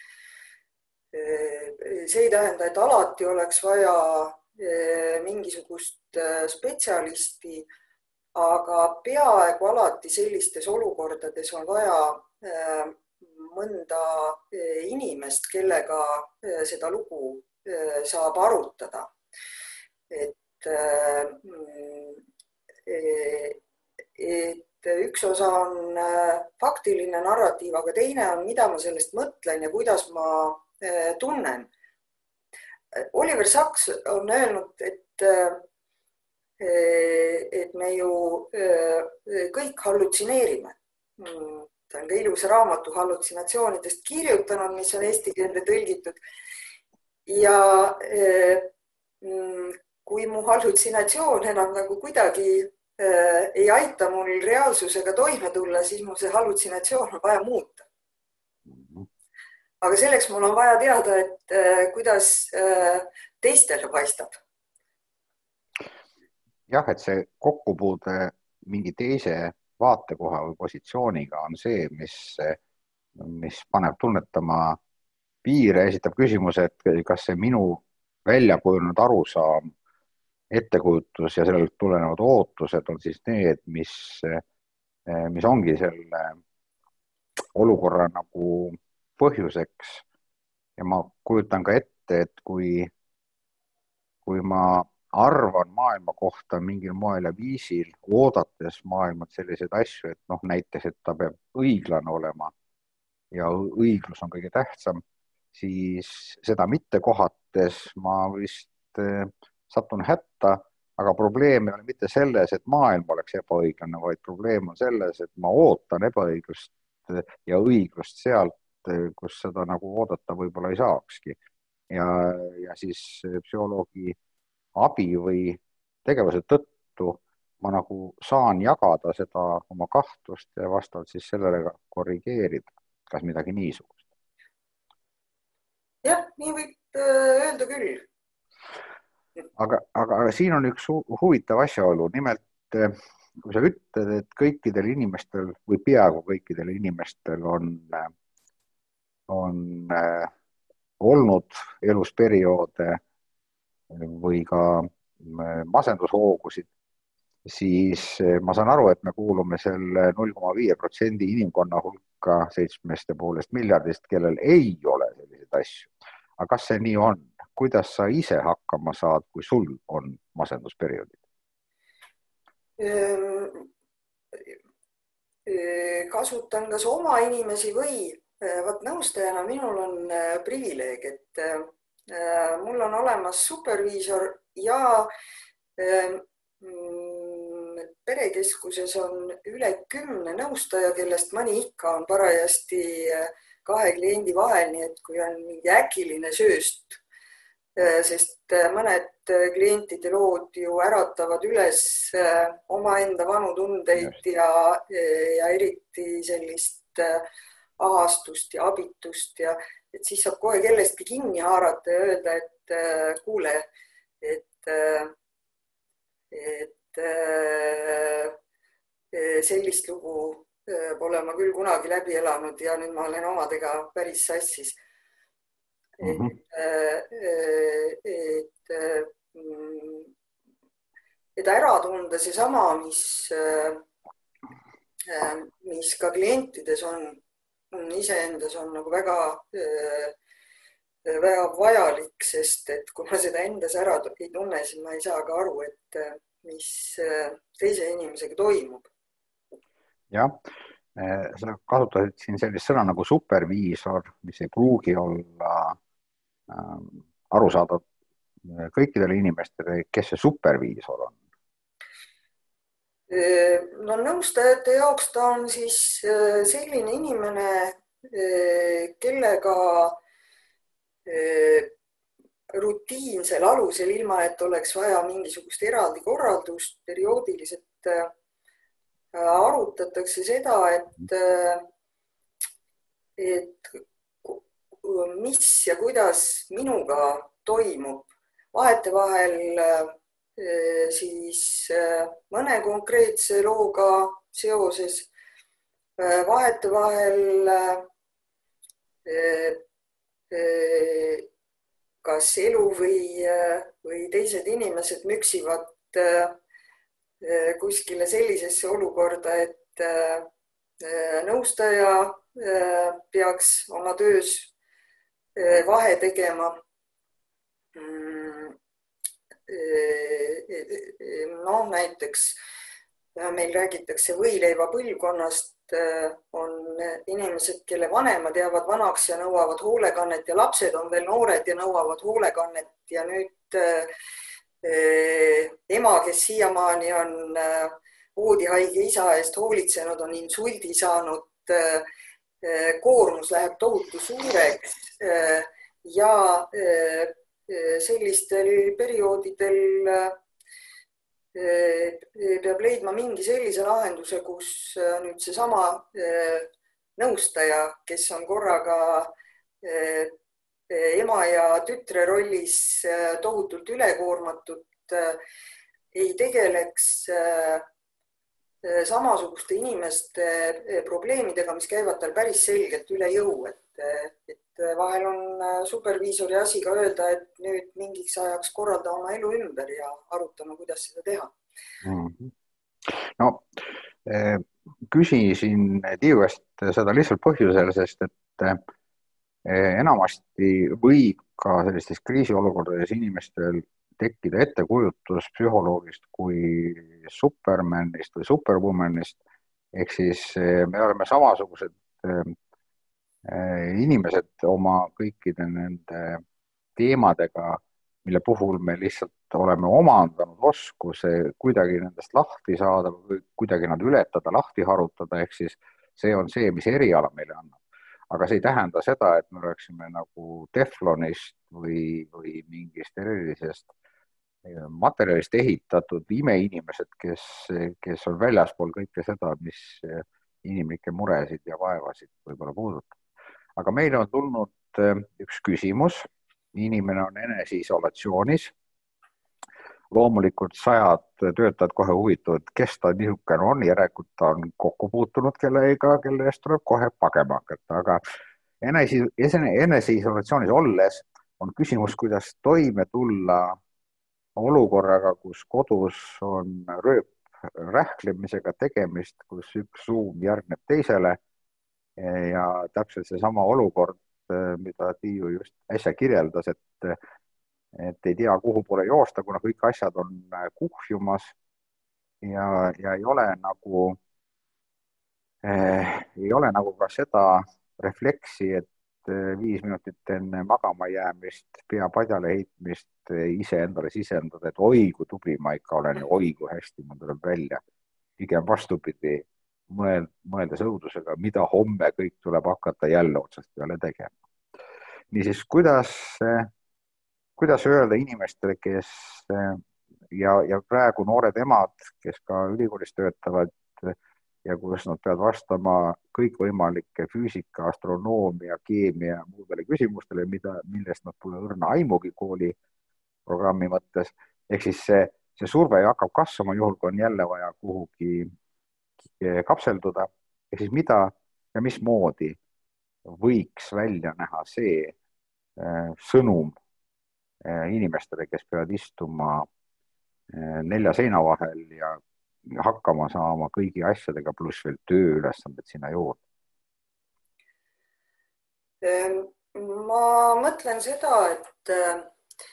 see ei tähenda, et alati oleks vaja mingisugust spetsialisti, aga peaaegu alati sellistes olukordades on vaja mõnda inimest, kellega seda lugu saab arutada. Et, et üks osa on faktiline narratiiv, aga teine on, mida ma sellest mõtlen ja kuidas ma tunnen. Oliver Sacks on öelnud, et, et me ju kõik hallutsineerime. Ta on ka ilusa raamatu hallutsinatsioonidest kirjutanud, mis on eesti keelde tõlgitud. Ja kui mu hallutsinatsioon enam nagu kuidagi ei aita mul reaalsusega toime tulla, siis mu see hallutsinatsioon on vaja muuta. Aga selleks mul on vaja teada, et kuidas teistele paistab. Jah, et see kokkupuude mingi teise vaatekoha või positsiooniga on see, mis, mis paneb tunnetama piire, esitab küsimuse, et kas see minu väljakujunenud arusaam, ettekujutus ja sellelt tulenevad ootused on siis need, mis, mis ongi selle olukorra nagu põhjuseks. Ja ma kujutan ka ette, et kui, kui ma arvan maailma kohta mingil moel ja viisil, oodates maailmat selliseid asju, et noh, näiteks, et ta peab õiglane olema ja õiglus on kõige tähtsam, siis seda mitte kohates ma vist eh, satun hätta, aga probleem ei ole mitte selles, et maailm oleks ebaõiglane, vaid probleem on selles, et ma ootan ebaõiglust ja õiglust sealt, kus seda nagu oodata võib-olla ei saakski. Ja, ja siis psühholoogi abi või tegevuse tõttu ma nagu saan jagada seda oma kahtlust ja vastavalt siis sellele korrigeerida, kas midagi niisugust. Jah, nii võib öelda küll. Aga, aga siin on üks huvitav asjaolu. Nimelt, kui sa ütled, et kõikidel inimestel või peaaegu kõikidel inimestel on, on olnud elus perioode või ka masendushoogusid, siis ma saan aru, et me kuulume selle null koma viis protsenti inimkonna hulka seitsmest ja poolest miljardist, kellel ei ole selliseid asju. Aga kas see nii on? Kuidas sa ise hakkama saad, kui sul on masendusperioodid? Kasutan kas oma inimesi või vaat nõustajana minul on privileeg, et mul on olemas superviisor ja perekeskuses on üle kümne nõustaja, kellest mõni ikka on parajasti kahe kliendi vahel, nii et kui on mingi äkiline sööst, sest mõned klientide lood ju äratavad üles omaenda vanu tundeid ja, ja eriti sellist ahastust ja abitust ja et siis saab kohe kellestki kinni haarata ja öelda, et kuule, et, et sellist lugu pole ma küll kunagi läbi elanud ja nüüd ma olen omadega päris sassis. Mm-hmm. Et, et, et ära tunda see sama, mis, mis ka klientides on, iseendas on nagu väga, väga vajalik, sest et kui ma seda endas ära ei tunne, siis ma ei saa ka aru, et mis teise inimesega toimub. Jah, sa kasutasid siin sellist sõna nagu superviisor, mis ei pruugi olla arusaadav kõikidele inimestele, kes see superviisor on? No nõustajate jaoks ta on siis selline inimene, kellega rutiinsel alusel, ilma et oleks vaja mingisugust eraldi korraldust, perioodiliselt arutatakse seda, et, et mis ja kuidas minuga toimub. Vahetevahel siis mõne konkreetse looga seoses, vahetevahel kas elu või, või teised inimesed müksivad kuskile sellisesse olukorda, et nõustaja peaks oma töös vahe tegema. No näiteks meil räägitakse võileiva põlvkonnast, on inimesed, kelle vanemad jäävad vanaks ja nõuavad hoolekannet ja lapsed on veel noored ja nõuavad hoolekannet ja nüüd ema, kes siiamaani on voodihaige isa eest hoolitsenud, on insuldi saanud, koormus läheb tohutu suureks ja sellistel perioodidel peab leidma mingi sellise lahenduse, kus nüüd seesama nõustaja, kes on korraga ema ja tütre rollis tohutult ülekoormatud, ei tegeleks samasuguste inimeste probleemidega, mis käivad tal päris selgelt üle jõu, et, et vahel on superviisori asi ka öelda, et nüüd mingiks ajaks korralda oma elu ümber ja arutama, kuidas seda teha. No, küsisin Tiiu käest seda lihtsalt põhjusel, sest et enamasti võib ka sellistes kriisiolukordades inimestel tekkida ettekujutus psühholoogist kui supermanist või superwomanist, ehk siis me oleme samasugused inimesed oma kõikide nende teemadega, mille puhul me lihtsalt oleme omandanud oskuse kuidagi nendest lahti saada või kuidagi nad ületada, lahti harutada, ehk siis see on see, mis eriala meile annab. Aga see ei tähenda seda, et me oleksime nagu teflonist või, või mingist erilisest materjalist ehitatud imeinimesed, kes, kes on väljaspool kõike seda, mis inimlikke muresid ja vaevasid võib-olla puudutab. Aga meile on tulnud üks küsimus. Inimene on eneseisolatsioonis. Loomulikult sajad töötajad kohe huvituvad, kes ta niisugune on, järelikult ta on kokku puutunud kellega, kelle eest tuleb kohe pagema hakata. Aga eneseisolatsioonis olles on küsimus, kuidas toime tulla olukorraga, kus kodus on rööp rähklemisega tegemist, kus üks ruum järgneb teisele ja täpselt see sama olukord, mida Tiiu just äsja kirjeldas, et, et ei tea, kuhu poole joosta, kuna kõik asjad on kuhjumas ja, ja ei ole nagu, eh, ei ole nagu ka seda refleksi, et viis minutit enne magama jäämist, pea padjale heitmist ise endale sisendada, et oi, kui tubli ma ikka olen ja oi, kui hästi mul tuleb välja. Pigem vastupidi, mõeldes õudusega, mida homme kõik tuleb hakata jälle otsast peale tegema. Niisiis, kuidas, kuidas öelda inimestele, kes ja, ja praegu noored emad, kes ka ülikoolis töötavad ja kus nad peavad vastama kõikvõimalike füüsika, astronoomia, keemia ja muudele küsimustele, mida, millest nad pole õrna aimugi kooli programmi mõttes. Ehk siis see, see surve hakkab kasvama juhul, kui on jälle vaja kuhugi kapselduda. Ehk siis mida ja mismoodi võiks välja näha see sõnum inimestele, kes peavad istuma nelja seina vahel ja hakkama saama kõigi asjadega, pluss veel tööülesanded sinna juurde? Ma mõtlen seda, et,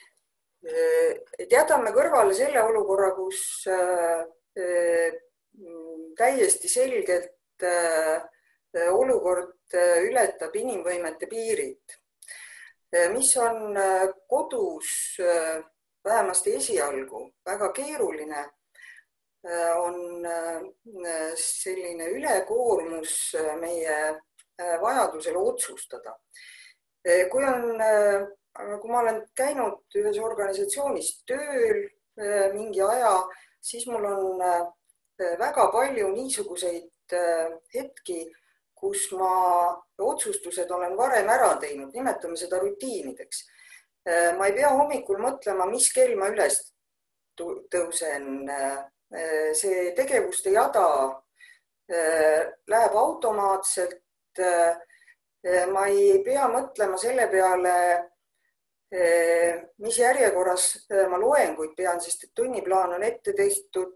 et jätame kõrvale selle olukorra, kus täiesti selgelt olukord ületab inimvõimete piirid. Mis on kodus vähemasti esialgu väga keeruline, on selline ülekoormus meie vajadusele otsustada. Kui on, kui ma olen käinud ühes organisatsioonis tööl mingi aja, siis mul on väga palju niisuguseid hetki, kus ma otsustused olen varem ära teinud, nimetame seda rutiinideks. Ma ei pea hommikul mõtlema, mis kell ma üles tõusen. See tegevuste jada läheb automaatselt. Ma ei pea mõtlema selle peale, mis järjekorras ma loenguid pean, sest et tunniplaan on ette tehtud.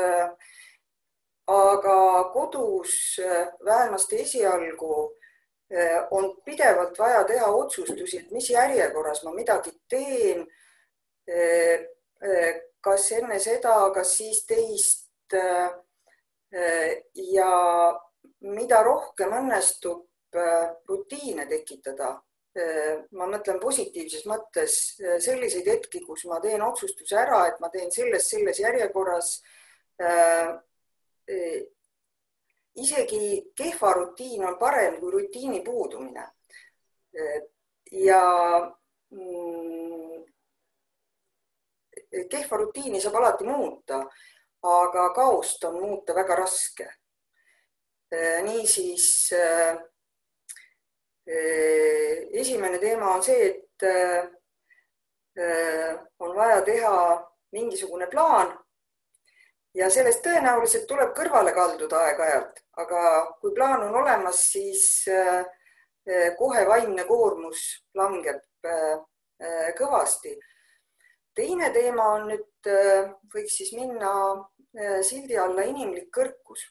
Aga kodus vähemasti esialgu on pidevalt vaja teha otsustusi, et mis järjekorras ma midagi teen, kas enne seda, kas siis teist. Ja mida rohkem õnnestub rutiine tekitada, ma mõtlen positiivses mõttes selliseid hetki, kus ma teen otsustuse ära, et ma teen selles, selles järjekorras. Isegi kehva rutiin on parem kui rutiini puudumine. Ja kehva rutiini saab alati muuta, aga kaost on muuta väga raske. Niisiis, esimene teema on see, et on vaja teha mingisugune plaan. Ja sellest tõenäoliselt tuleb kõrvale kalduda aeg-ajalt, aga kui plaan on olemas, siis kohe vaimne koormus langeb kõvasti. Teine teema on nüüd, võiks siis minna sildi alla inimlik kõrkus.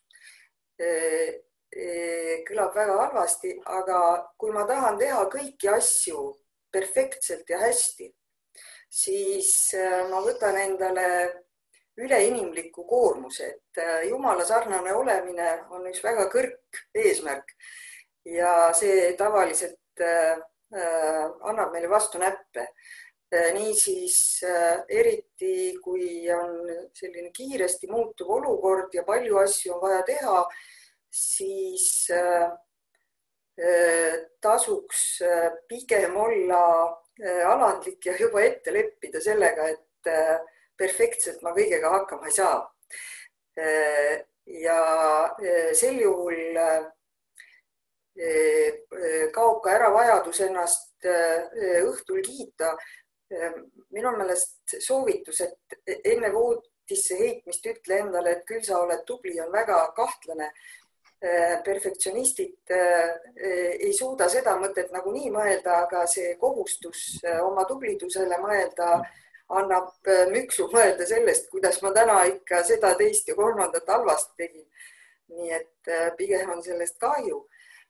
Kõlab väga halvasti, aga kui ma tahan teha kõiki asju perfektselt ja hästi, siis ma võtan endale üleinimliku koormuse, et Jumala sarnane olemine on üks väga kõrg eesmärk ja see tavaliselt annab meile vastu näppe. Niisiis, eriti kui on selline kiiresti muutuv olukord ja palju asju on vaja teha, siis tasuks pigem olla alandlik ja juba ette leppida sellega, et perfektselt ma kõigega hakkama ei saa. Ja sel juhul kaob ka ära vajadus ennast õhtul kiita. Minu meelest soovitus, et enne voodisse heitmist ütle endale, et küll sa oled tubli, on väga kahtlane. Perfektsionistid ei suuda seda mõtet nagu nii mõelda, aga see kohustus oma tublidusele mõelda annab müksu mõelda sellest, kuidas ma täna ikka seda teist ja kolmandat halvasti tegin. Nii et pigem on sellest kahju.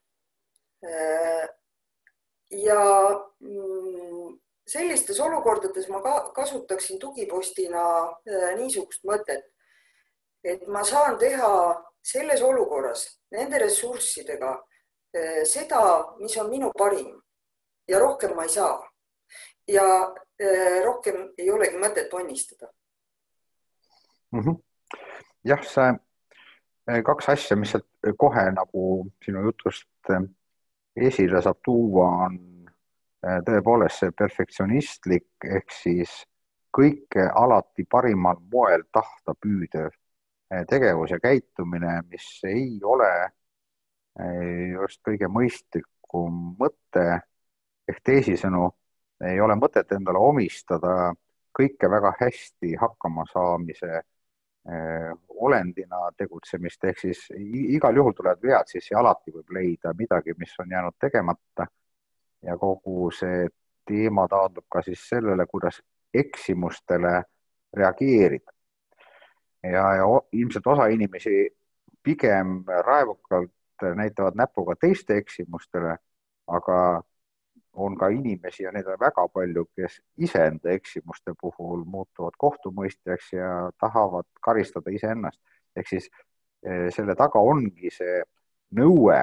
Ja sellistes olukordades ma kasutaksin tugipostina niisugust mõtet, et ma saan teha selles olukorras nende ressurssidega seda, mis on minu parim ja rohkem ma ei saa. Ja rohkem ei olegi mõtet ponnistada. Mm-hmm. Jah, see kaks asja, mis kohe nagu sinu jutust esile saab tuua, on tõepoolest see perfektsionistlik ehk siis kõike alati parimal moel tahta püüdev tegevus ja käitumine, mis ei ole just kõige mõistlikum mõte ehk teisisõnu ei ole mõtet endale omistada kõike väga hästi hakkama saamise olendina tegutsemist, ehk siis igal juhul tulevad vead, siis alati võib leida midagi, mis on jäänud tegemata ja kogu see teema taandub ka siis sellele, kuidas eksimustele reageerida. Ja, ja ilmselt osa inimesi pigem raevukalt näitavad näpuga teiste eksimustele, aga on ka inimesi ja neid on väga palju, kes iseenda eksimuste puhul muutuvad kohtumõistjaks ja tahavad karistada iseennast. Ehk siis selle taga ongi see nõue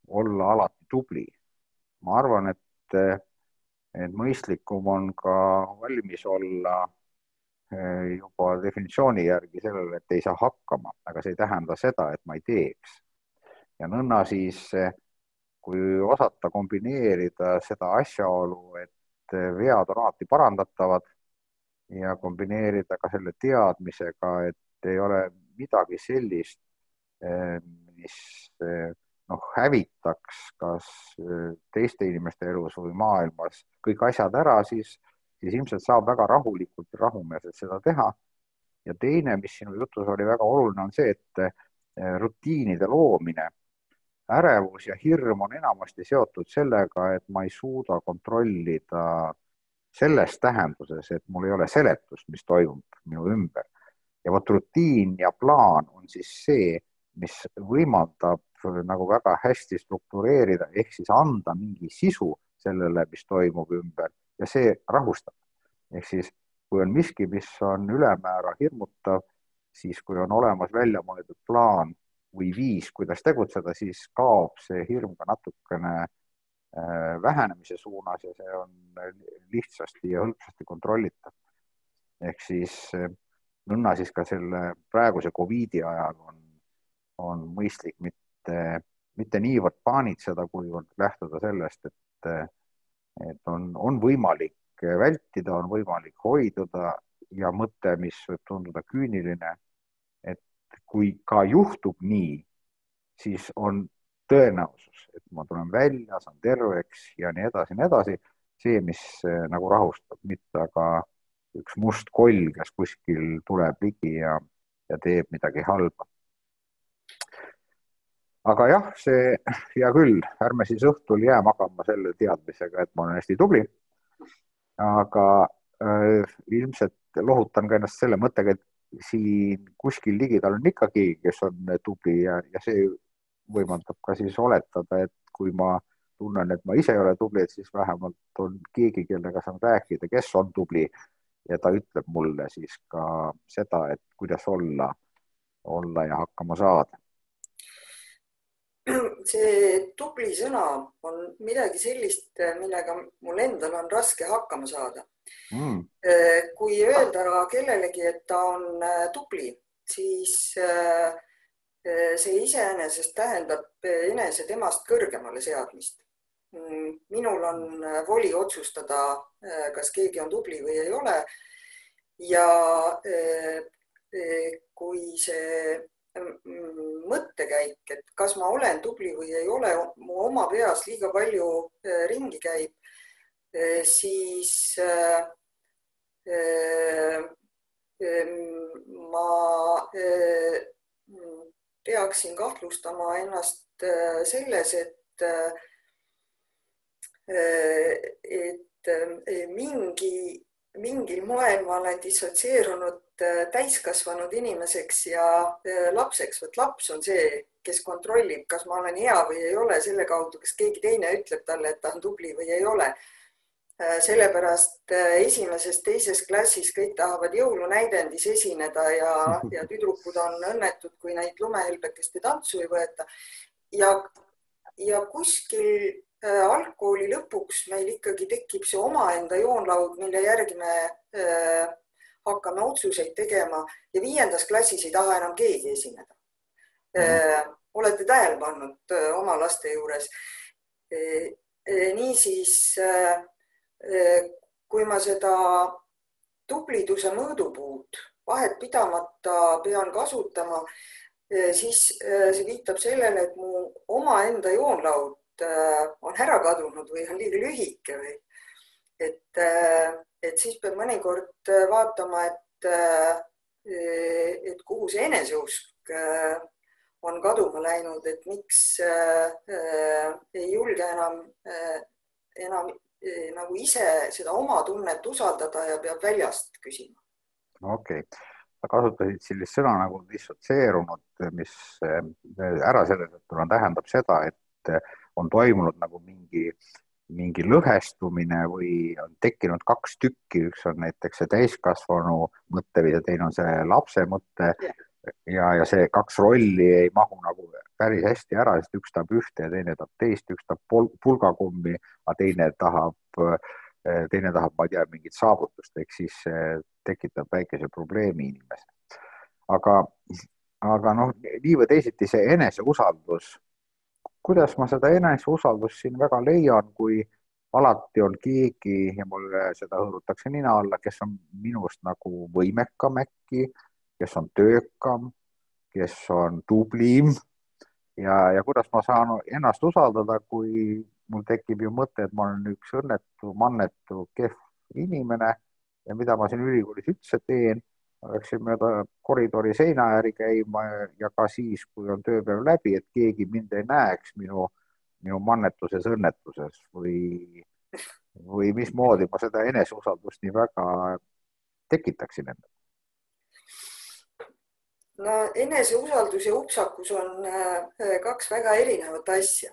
olla alati tubli. Ma arvan, et, et mõistlikum on ka valmis olla juba definitsiooni järgi sellele, et ei saa hakkama, aga see ei tähenda seda, et ma ei teeks. Ja nõnna siis, kui osata kombineerida seda asjaolu, et vead on alati parandatavad ja kombineerida ka selle teadmisega, et ei ole midagi sellist, mis noh, hävitaks kas teiste inimeste elus või maailmas kõik asjad ära, siis siis ilmselt saab väga rahulikult ja rahumeelselt seda teha. Ja teine, mis sinu jutus oli väga oluline, on see, et rutiinide loomine, ärevus ja hirm on enamasti seotud sellega, et ma ei suuda kontrollida selles tähenduses, et mul ei ole seletust, mis toimub minu ümber. Ja võt rutiin ja plaan on siis see, mis võimaldab nagu väga hästi struktureerida, ehk siis anda mingi sisu sellele, mis toimub ümber. Ja see rahustab. Ehk siis, kui on miski, mis on ülemäära hirmutav, siis kui on olemas välja mõeldud plaan või viis, kuidas tegutseda, siis kaob see hirm ka natukene vähenemise suunas ja see on lihtsasti ja hõlpsasti kontrollitav. Ehk siis nõnna siis ka selle praeguse Covidi ajal on, on mõistlik mitte, mitte niivõrd paanitseda, kuivõrd lähtuda sellest, et et on, on võimalik vältida, on võimalik hoiduda ja mõte, mis võib tunduda küüniline, et kui ka juhtub nii, siis on tõenäosus, et ma tulen välja, saan terveks ja nii edasi, nii edasi, see, mis nagu rahustab, mitte aga üks must koll, kes kuskil tuleb ligi ja, ja teeb midagi halba. Aga jah, see hea küll, ärme siis õhtul jää magama selle teadmisega, et ma olen hästi tubli, aga äh, ilmselt lohutan ka ennast selle mõttega, et siin kuskil ligidal on ikka keegi, kes on tubli ja, ja see võimaldab ka siis oletada, et kui ma tunnen, et ma ise ei ole tubli, et siis vähemalt on keegi, kellega saan rääkida, kes on tubli ja ta ütleb mulle siis ka seda, et kuidas olla, olla ja hakkama saada. See tubli sõna on midagi sellist, millega mul endal on raske hakkama saada. Mm. Kui öelda kellelegi, et ta on tubli, siis see iseenesest tähendab enese temast kõrgemale seadmist. Minul on voli otsustada, kas keegi on tubli või ei ole. Ja kui see mõttekäik, et kas ma olen tubli või ei ole, mu oma peas liiga palju ringi käib, siis ma peaksin kahtlustama ennast selles, et, et mingi, mingil moel ma olen dissotsieerunud täiskasvanud inimeseks ja lapseks. Võt laps on see, kes kontrollib, kas ma olen hea või ei ole, selle kaudu, kas keegi teine ütleb talle, et ta on tubli või ei ole. Sellepärast esimeses, teises klassis kõik tahavad jõulunäidendis esineda ja, ja tüdrukud on õnnetud, kui neid lumehelbekeste tantsu ei võeta. Ja, ja kuskil algkooli lõpuks meil ikkagi tekib see omaenda joonlaud, mille järgi me hakkame otsuseid tegema ja viiendas klassis ei taha enam keegi esineda. Mm. Olete tähele pannud oma laste juures. Niisiis, kui ma seda tubliduse mõõdupuud vahet pidamata pean kasutama, siis see viitab sellele, et mu omaenda joonlaud on ära kadunud või on liiga lühike või et et siis peab mõnikord vaatama, et, et kuhu see eneseusk on kaduma läinud, et miks ei julge enam, enam nagu ise seda oma tunnet usaldada ja peab väljast küsima. Okei, sa kasutasid sellist sõna nagu dissotseerunud, mis ära selletuna tähendab seda, et on toimunud nagu mingi mingi lõhestumine või on tekkinud kaks tükki, üks on näiteks see täiskasvanu mõtte või teine on see lapse mõtte ja, ja see kaks rolli ei mahu nagu päris hästi ära, sest üks tahab ühte ja teine tahab teist, üks tahab pulgakommi, aga teine tahab, teine tahab, ma ei tea, mingit saavutust, ehk siis tekitab väikese probleemi inimese. Aga, aga noh, nii või teisiti see eneseusaldus, kuidas ma seda eneseusaldust siin väga leian, kui alati on keegi ja mulle seda hõõrutakse nina alla, kes on minust nagu võimekam äkki, kes on töökam, kes on tublim ja, ja kuidas ma saan ennast usaldada, kui mul tekib ju mõte, et ma olen üks õnnetu, mannetu, kehv inimene ja mida ma siin ülikoolis üldse teen, läksin mööda koridori seina ääri käima ja ka siis, kui on tööpäev läbi, et keegi mind ei näeks minu, minu mannetuses, õnnetuses või, või mismoodi ma seda eneseusaldust nii väga tekitaksin endale. No eneseusaldus ja upsakus on kaks väga erinevat asja.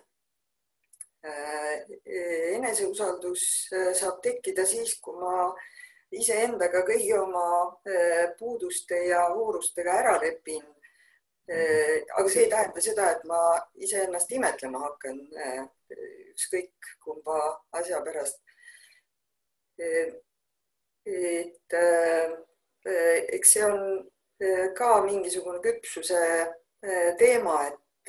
Eneseusaldus saab tekkida siis, kui ma iseendaga kõigi oma puuduste ja voorustega ära lepin. Aga see ei tähenda seda, et ma iseennast imetlema hakkan ükskõik kumba asja pärast. Et eks see on ka mingisugune küpsuse teema, et,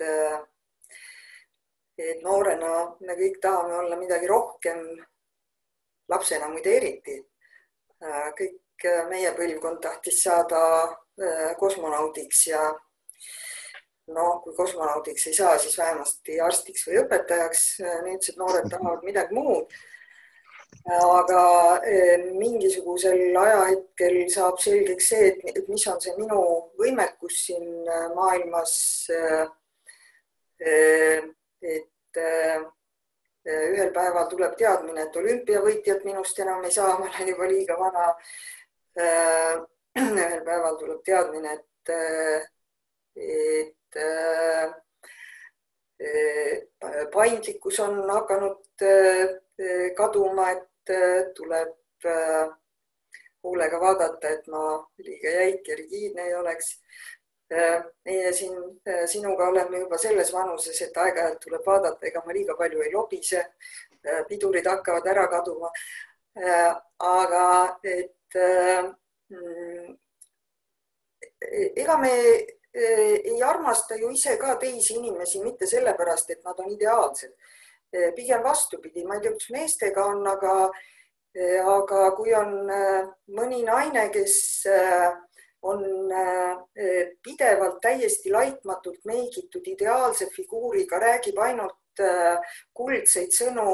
et noorena me kõik tahame olla midagi rohkem, lapsena muide eriti. Kõik meie põlvkond tahtis saada kosmonaudiks ja no, kui kosmonaudiks ei saa, siis vähemasti arstiks või õpetajaks. Nüüdsed noored tahavad midagi muud. Aga mingisugusel ajahetkel saab selgeks see, et mis on see minu võimekus siin maailmas, et ühel päeval tuleb teadmine, et olümpiavõitjat minust enam ei saa, ma olen juba liiga vana. Ühel päeval tuleb teadmine, et, et paindlikkus on hakanud kaduma, et tuleb hoolega vaadata, et ma liiga jäik ja rigiidne ei oleks. Meie siin sinuga oleme juba selles vanuses, et aeg-ajalt tuleb vaadata, ega ma liiga palju ei lobise, pidurid hakkavad ära kaduma. Aga et ega me ei armasta ju ise ka teisi inimesi mitte sellepärast, et nad on ideaalsed. Pigem vastupidi, ma ei tea, kus meestega on, aga, aga kui on mõni naine, kes on pidevalt täiesti laitmatult meigitud ideaalse figuuriga, räägib ainult kuldseid sõnu,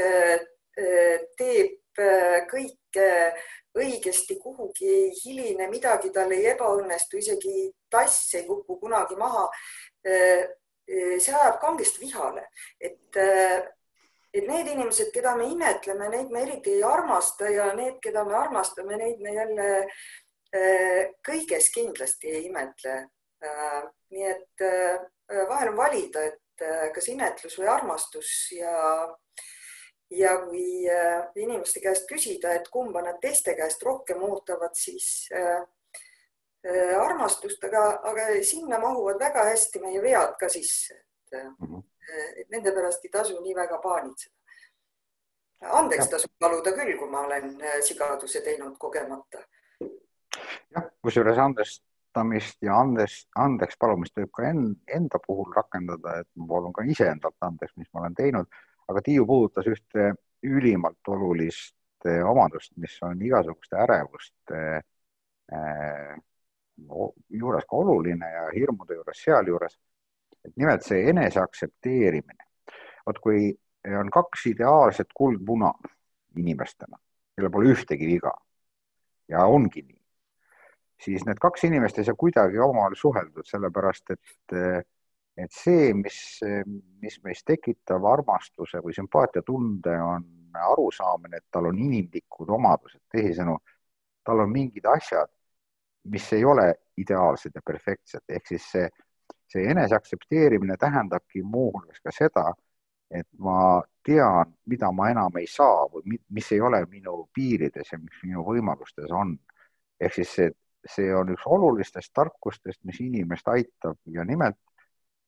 teeb kõike õigesti, kuhugi ei hiline, midagi tal ei ebaõnnestu, isegi tass ei kuku kunagi maha. See ajab kangesti vihale, et, et need inimesed, keda me imetleme, neid me eriti ei armasta ja need, keda me armastame, neid me jälle kõiges kindlasti ei imetle. Nii et vahel on valida, et kas imetlus või armastus ja, ja kui inimeste käest küsida, et kumba nad teiste käest rohkem ootavad, siis armastust, aga, aga sinna mahuvad väga hästi meie vead ka sisse, et, et nende pärast ei tasu nii väga paanitseda. Andeks tasub paluda küll, kui ma olen sigaduse teinud kogemata. Jah, kusjuures andestamist ja andest, andeks palumist võib ka enda puhul rakendada, et ma palun ka ise endalt andeks, mis ma olen teinud, aga Tiiu puudutas ühte ülimalt olulist omadust, mis on igasuguste ärevuste äh, juures ka oluline ja hirmude juures sealjuures, et nimelt see eneseaksepteerimine. Oot, kui on kaks ideaalset kuldmuna inimestena, kelle pole ühtegi viga ja ongi nii, siis need kaks inimest ei saa kuidagi omavahel suheldud, sellepärast et, et see, mis, mis meist tekitab armastuse või sümpaatiatunde, on arusaamine, et tal on inimlikud omadused, tehisõnu, tal on mingid asjad, mis ei ole ideaalsed ja perfektsed. Ehk siis see, see eneseaksepteerimine tähendabki muuhulgas ka seda, et ma tean, mida ma enam ei saa või mis ei ole minu piirides ja mis minu võimalustes on. Ehk siis see, see on üks olulistest tarkustest, mis inimest aitab ja nimelt,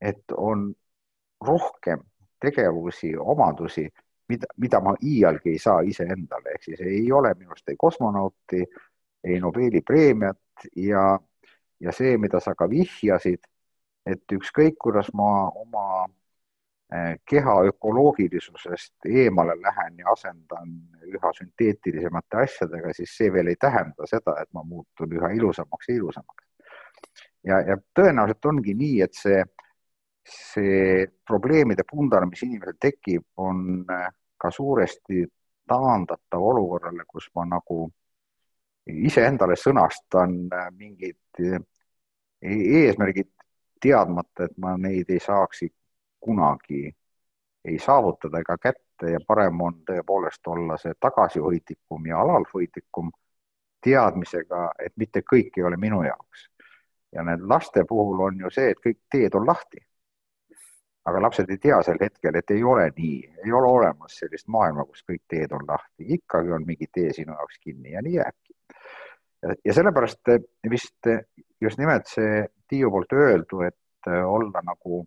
et on rohkem tegevusi, omadusi, mida, mida ma iialgi ei saa ise endale, ehk siis ei ole minust ei kosmonauti, ei Nobeli preemiat ja, ja see, mida sa ka vihjasid, et ükskõik, kuidas ma oma keha ökoloogilisusest eemale lähen ja asendan üha sünteetilisemate asjadega, siis see veel ei tähenda seda, et ma muutun üha ilusamaks ja ilusamaks. Ja, ja tõenäoliselt ongi nii, et see, see probleemide pundar, mis inimesel tekib, on ka suuresti taandatav olukorrale, kus ma nagu ise endale sõnastan mingid eesmärgid teadmata, et ma neid ei saaks kunagi ei saavutada ega kätte ja parem on tõepoolest olla see tagasihoidlikum ja alalhoidlikum teadmisega, et mitte kõik ei ole minu jaoks. Ja need laste puhul on ju see, et kõik teed on lahti. Aga lapsed ei tea sel hetkel, et ei ole nii, ei ole olemas sellist maailma, kus kõik teed on lahti. Ikkagi on mingi tee sinu jaoks kinni ja nii jääbki. Ja sellepärast vist just nimelt see Tiiu poolt öeldu, et olla nagu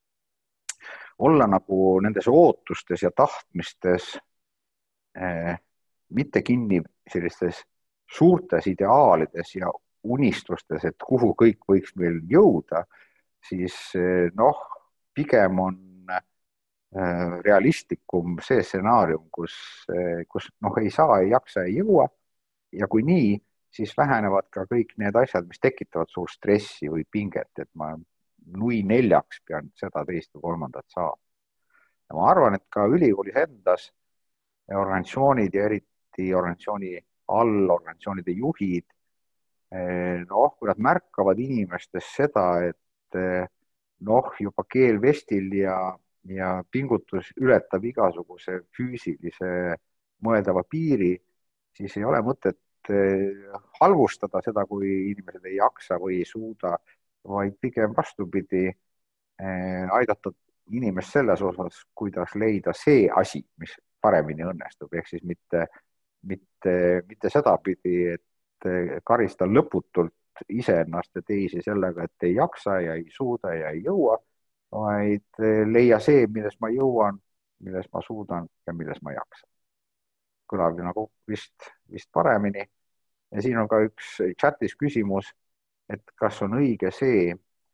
olla nagu nendes ootustes ja tahtmistes eh, mitte kinni sellistes suurtes ideaalides ja unistustes, et kuhu kõik võiks meil jõuda, siis eh, noh, pigem on eh, realistlikum see stsenaarium, kus, eh, kus noh, ei saa, ei jaksa, ei jõua ja kui nii, siis vähenevad ka kõik need asjad, mis tekitavad suur stressi või pinget, et ma nui neljaks pean seda teist või kolmandat saama. Ja ma arvan, et ka ülikoolis endas organisatsioonid ja eriti organisatsiooni all organisatsioonide juhid, noh, kui nad märkavad inimestes seda, et noh, juba keel vestil ja, ja pingutus ületab igasuguse füüsilise mõeldava piiri, siis ei ole mõtet halvustada seda, kui inimesed ei jaksa või ei suuda, vaid pigem vastupidi aidata inimest selles osas, kuidas leida see asi, mis paremini õnnestub, ehk siis mitte, mitte, mitte sedapidi, et karista lõputult iseennast ja teisi sellega, et ei jaksa ja ei suuda ja ei jõua, vaid leia see, milles ma jõuan, milles ma suudan ja milles ma jaksan. Kõlab nagu vist, vist paremini. Ja siin on ka üks chatis küsimus, et kas on õige see,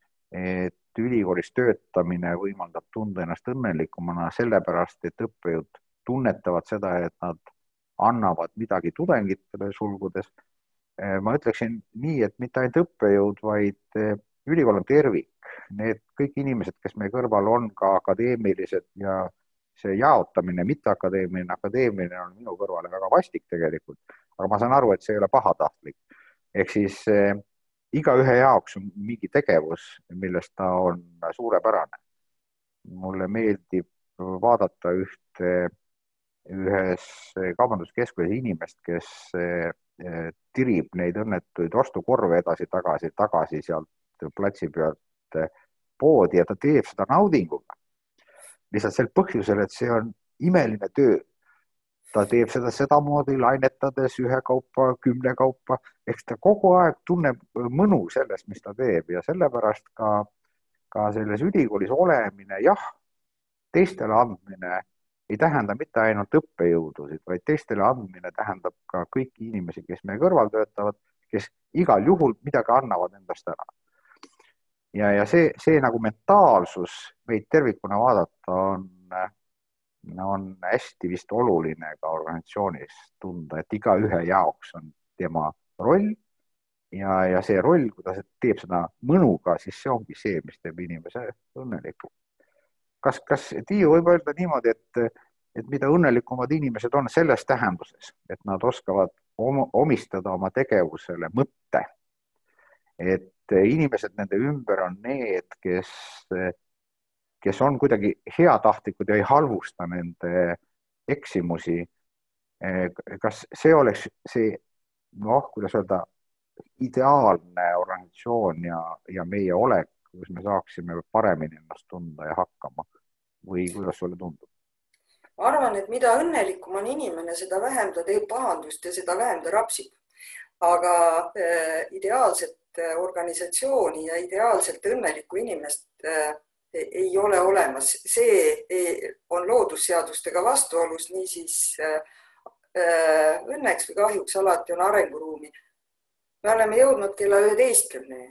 et ülikoolis töötamine võimaldab tunda ennast õnnelikumana sellepärast, et õppejõud tunnetavad seda, et nad annavad midagi tudengitele sulgudes. Ma ütleksin nii, et mitte ainult õppejõud, vaid ülikool on tervik. Need kõik inimesed, kes meie kõrval on ka akadeemilised ja see jaotamine, mitte akadeemiline, akadeemiline on minu kõrvale väga vastik tegelikult, aga ma saan aru, et see ei ole pahatahtlik. Ehk siis eh, iga ühe jaoks on mingi tegevus, millest ta on suurepärane. Mulle meeldib vaadata ühte, ühes kaubanduskeskuses inimest, kes eh, tirib neid õnnetuid ostukorve edasi tagasi, tagasi sealt platsi pealt poodi ja ta teeb seda naudinguga. Lihtsalt sel põhjusel, et see on imeline töö. Ta teeb seda sedamoodi lainetades ühe kaupa, kümne kaupa, eks ta kogu aeg tunneb mõnu sellest, mis ta teeb ja sellepärast ka, ka selles ülikoolis olemine, jah, teistele andmine ei tähenda mitte ainult õppejõudusid, vaid teistele andmine tähendab ka kõiki inimesi, kes meie kõrval töötavad, kes igal juhul midagi annavad endast ära. Ja, ja see, see nagu mentaalsus meid tervikuna vaadata on, on hästi vist oluline ka organisatsioonis tunda, et iga ühe jaoks on tema roll ja, ja see roll, kui ta teeb seda mõnuga, siis see ongi see, mis teeb inimese õnneliku. Kas, kas Tiiu võib öelda niimoodi, et, et mida õnnelikumad inimesed on selles tähenduses, et nad oskavad om, omistada oma tegevusele mõtte, et inimesed nende ümber on need, kes, kes on kuidagi heatahtlikud ja ei halvusta nende eksimusi. Kas see oleks see, noh, kuidas öelda, ideaalne organisatsioon ja, ja meie olek, kus me saaksime paremini ennast tunda ja hakkama või kuidas sulle tundub? Ma arvan, et mida õnnelikum on inimene, seda vähem ta teeb pahandust ja seda vähem ta rapsib. Aga äh, ideaalset organisatsiooni ja ideaalselt õnnelikku inimest ei ole olemas, see on loodusseadustega vastuolus, niisiis õnneks või kahjuks alati on arenguruumi. Me oleme jõudnud kella üheteistkümneni.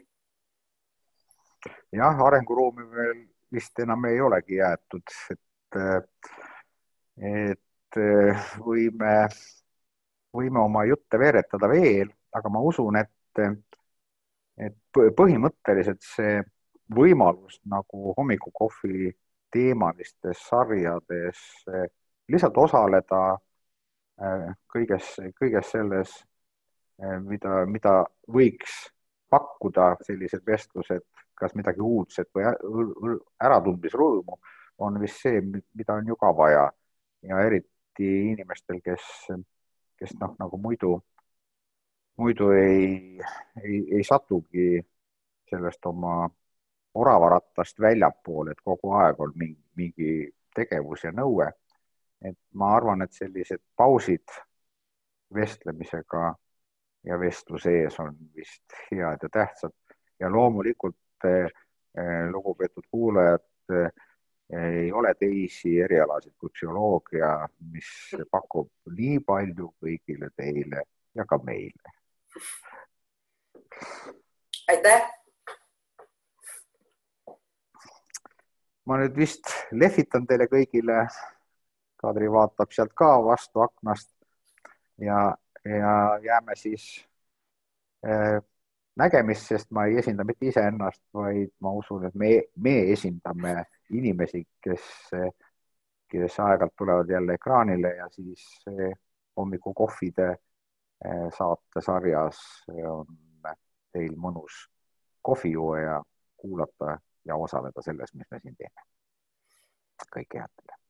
jah, arenguruumi veel vist enam ei olegi jäetud, et, et võime, võime oma jutte veeretada veel, aga ma usun, et, et põhimõtteliselt see võimalus nagu hommikukohvi teemalistes sarjades lihtsalt osaleda kõiges, kõiges selles, mida, mida võiks pakkuda sellised vestlused, kas midagi uudset või äratundmisrõõmu, on vist see, mida on ju ka vaja. Ja eriti inimestel, kes, kes noh, nagu muidu, muidu ei, ei, ei satugi sellest oma oravarattast väljapool, et kogu aeg on mingi, mingi tegevus ja nõue. Et ma arvan, et sellised pausid vestlemisega ja vestluse ees on vist head ja tähtsad. Ja loomulikult, eh, lugupeetud kuulajad, eh, ei ole teisi erialasid kui psühholoogia, mis pakub nii palju kõigile teile ja ka meile. Aitäh! Ma nüüd vist lehvitan teile kõigile. Kadri vaatab sealt ka vastu aknast ja, ja jääme siis eh, nägemist, sest ma ei esinda mitte ise ennast, vaid ma usun, et me, me esindame inimesi, kes, kes aeg-ajalt tulevad jälle ekraanile ja siis eh, hommikukohvide eh, saate sarjas on teil mõnus kohvi juua ja kuulata ja osaleda selles, mis me siin teeme. Kõike head teile!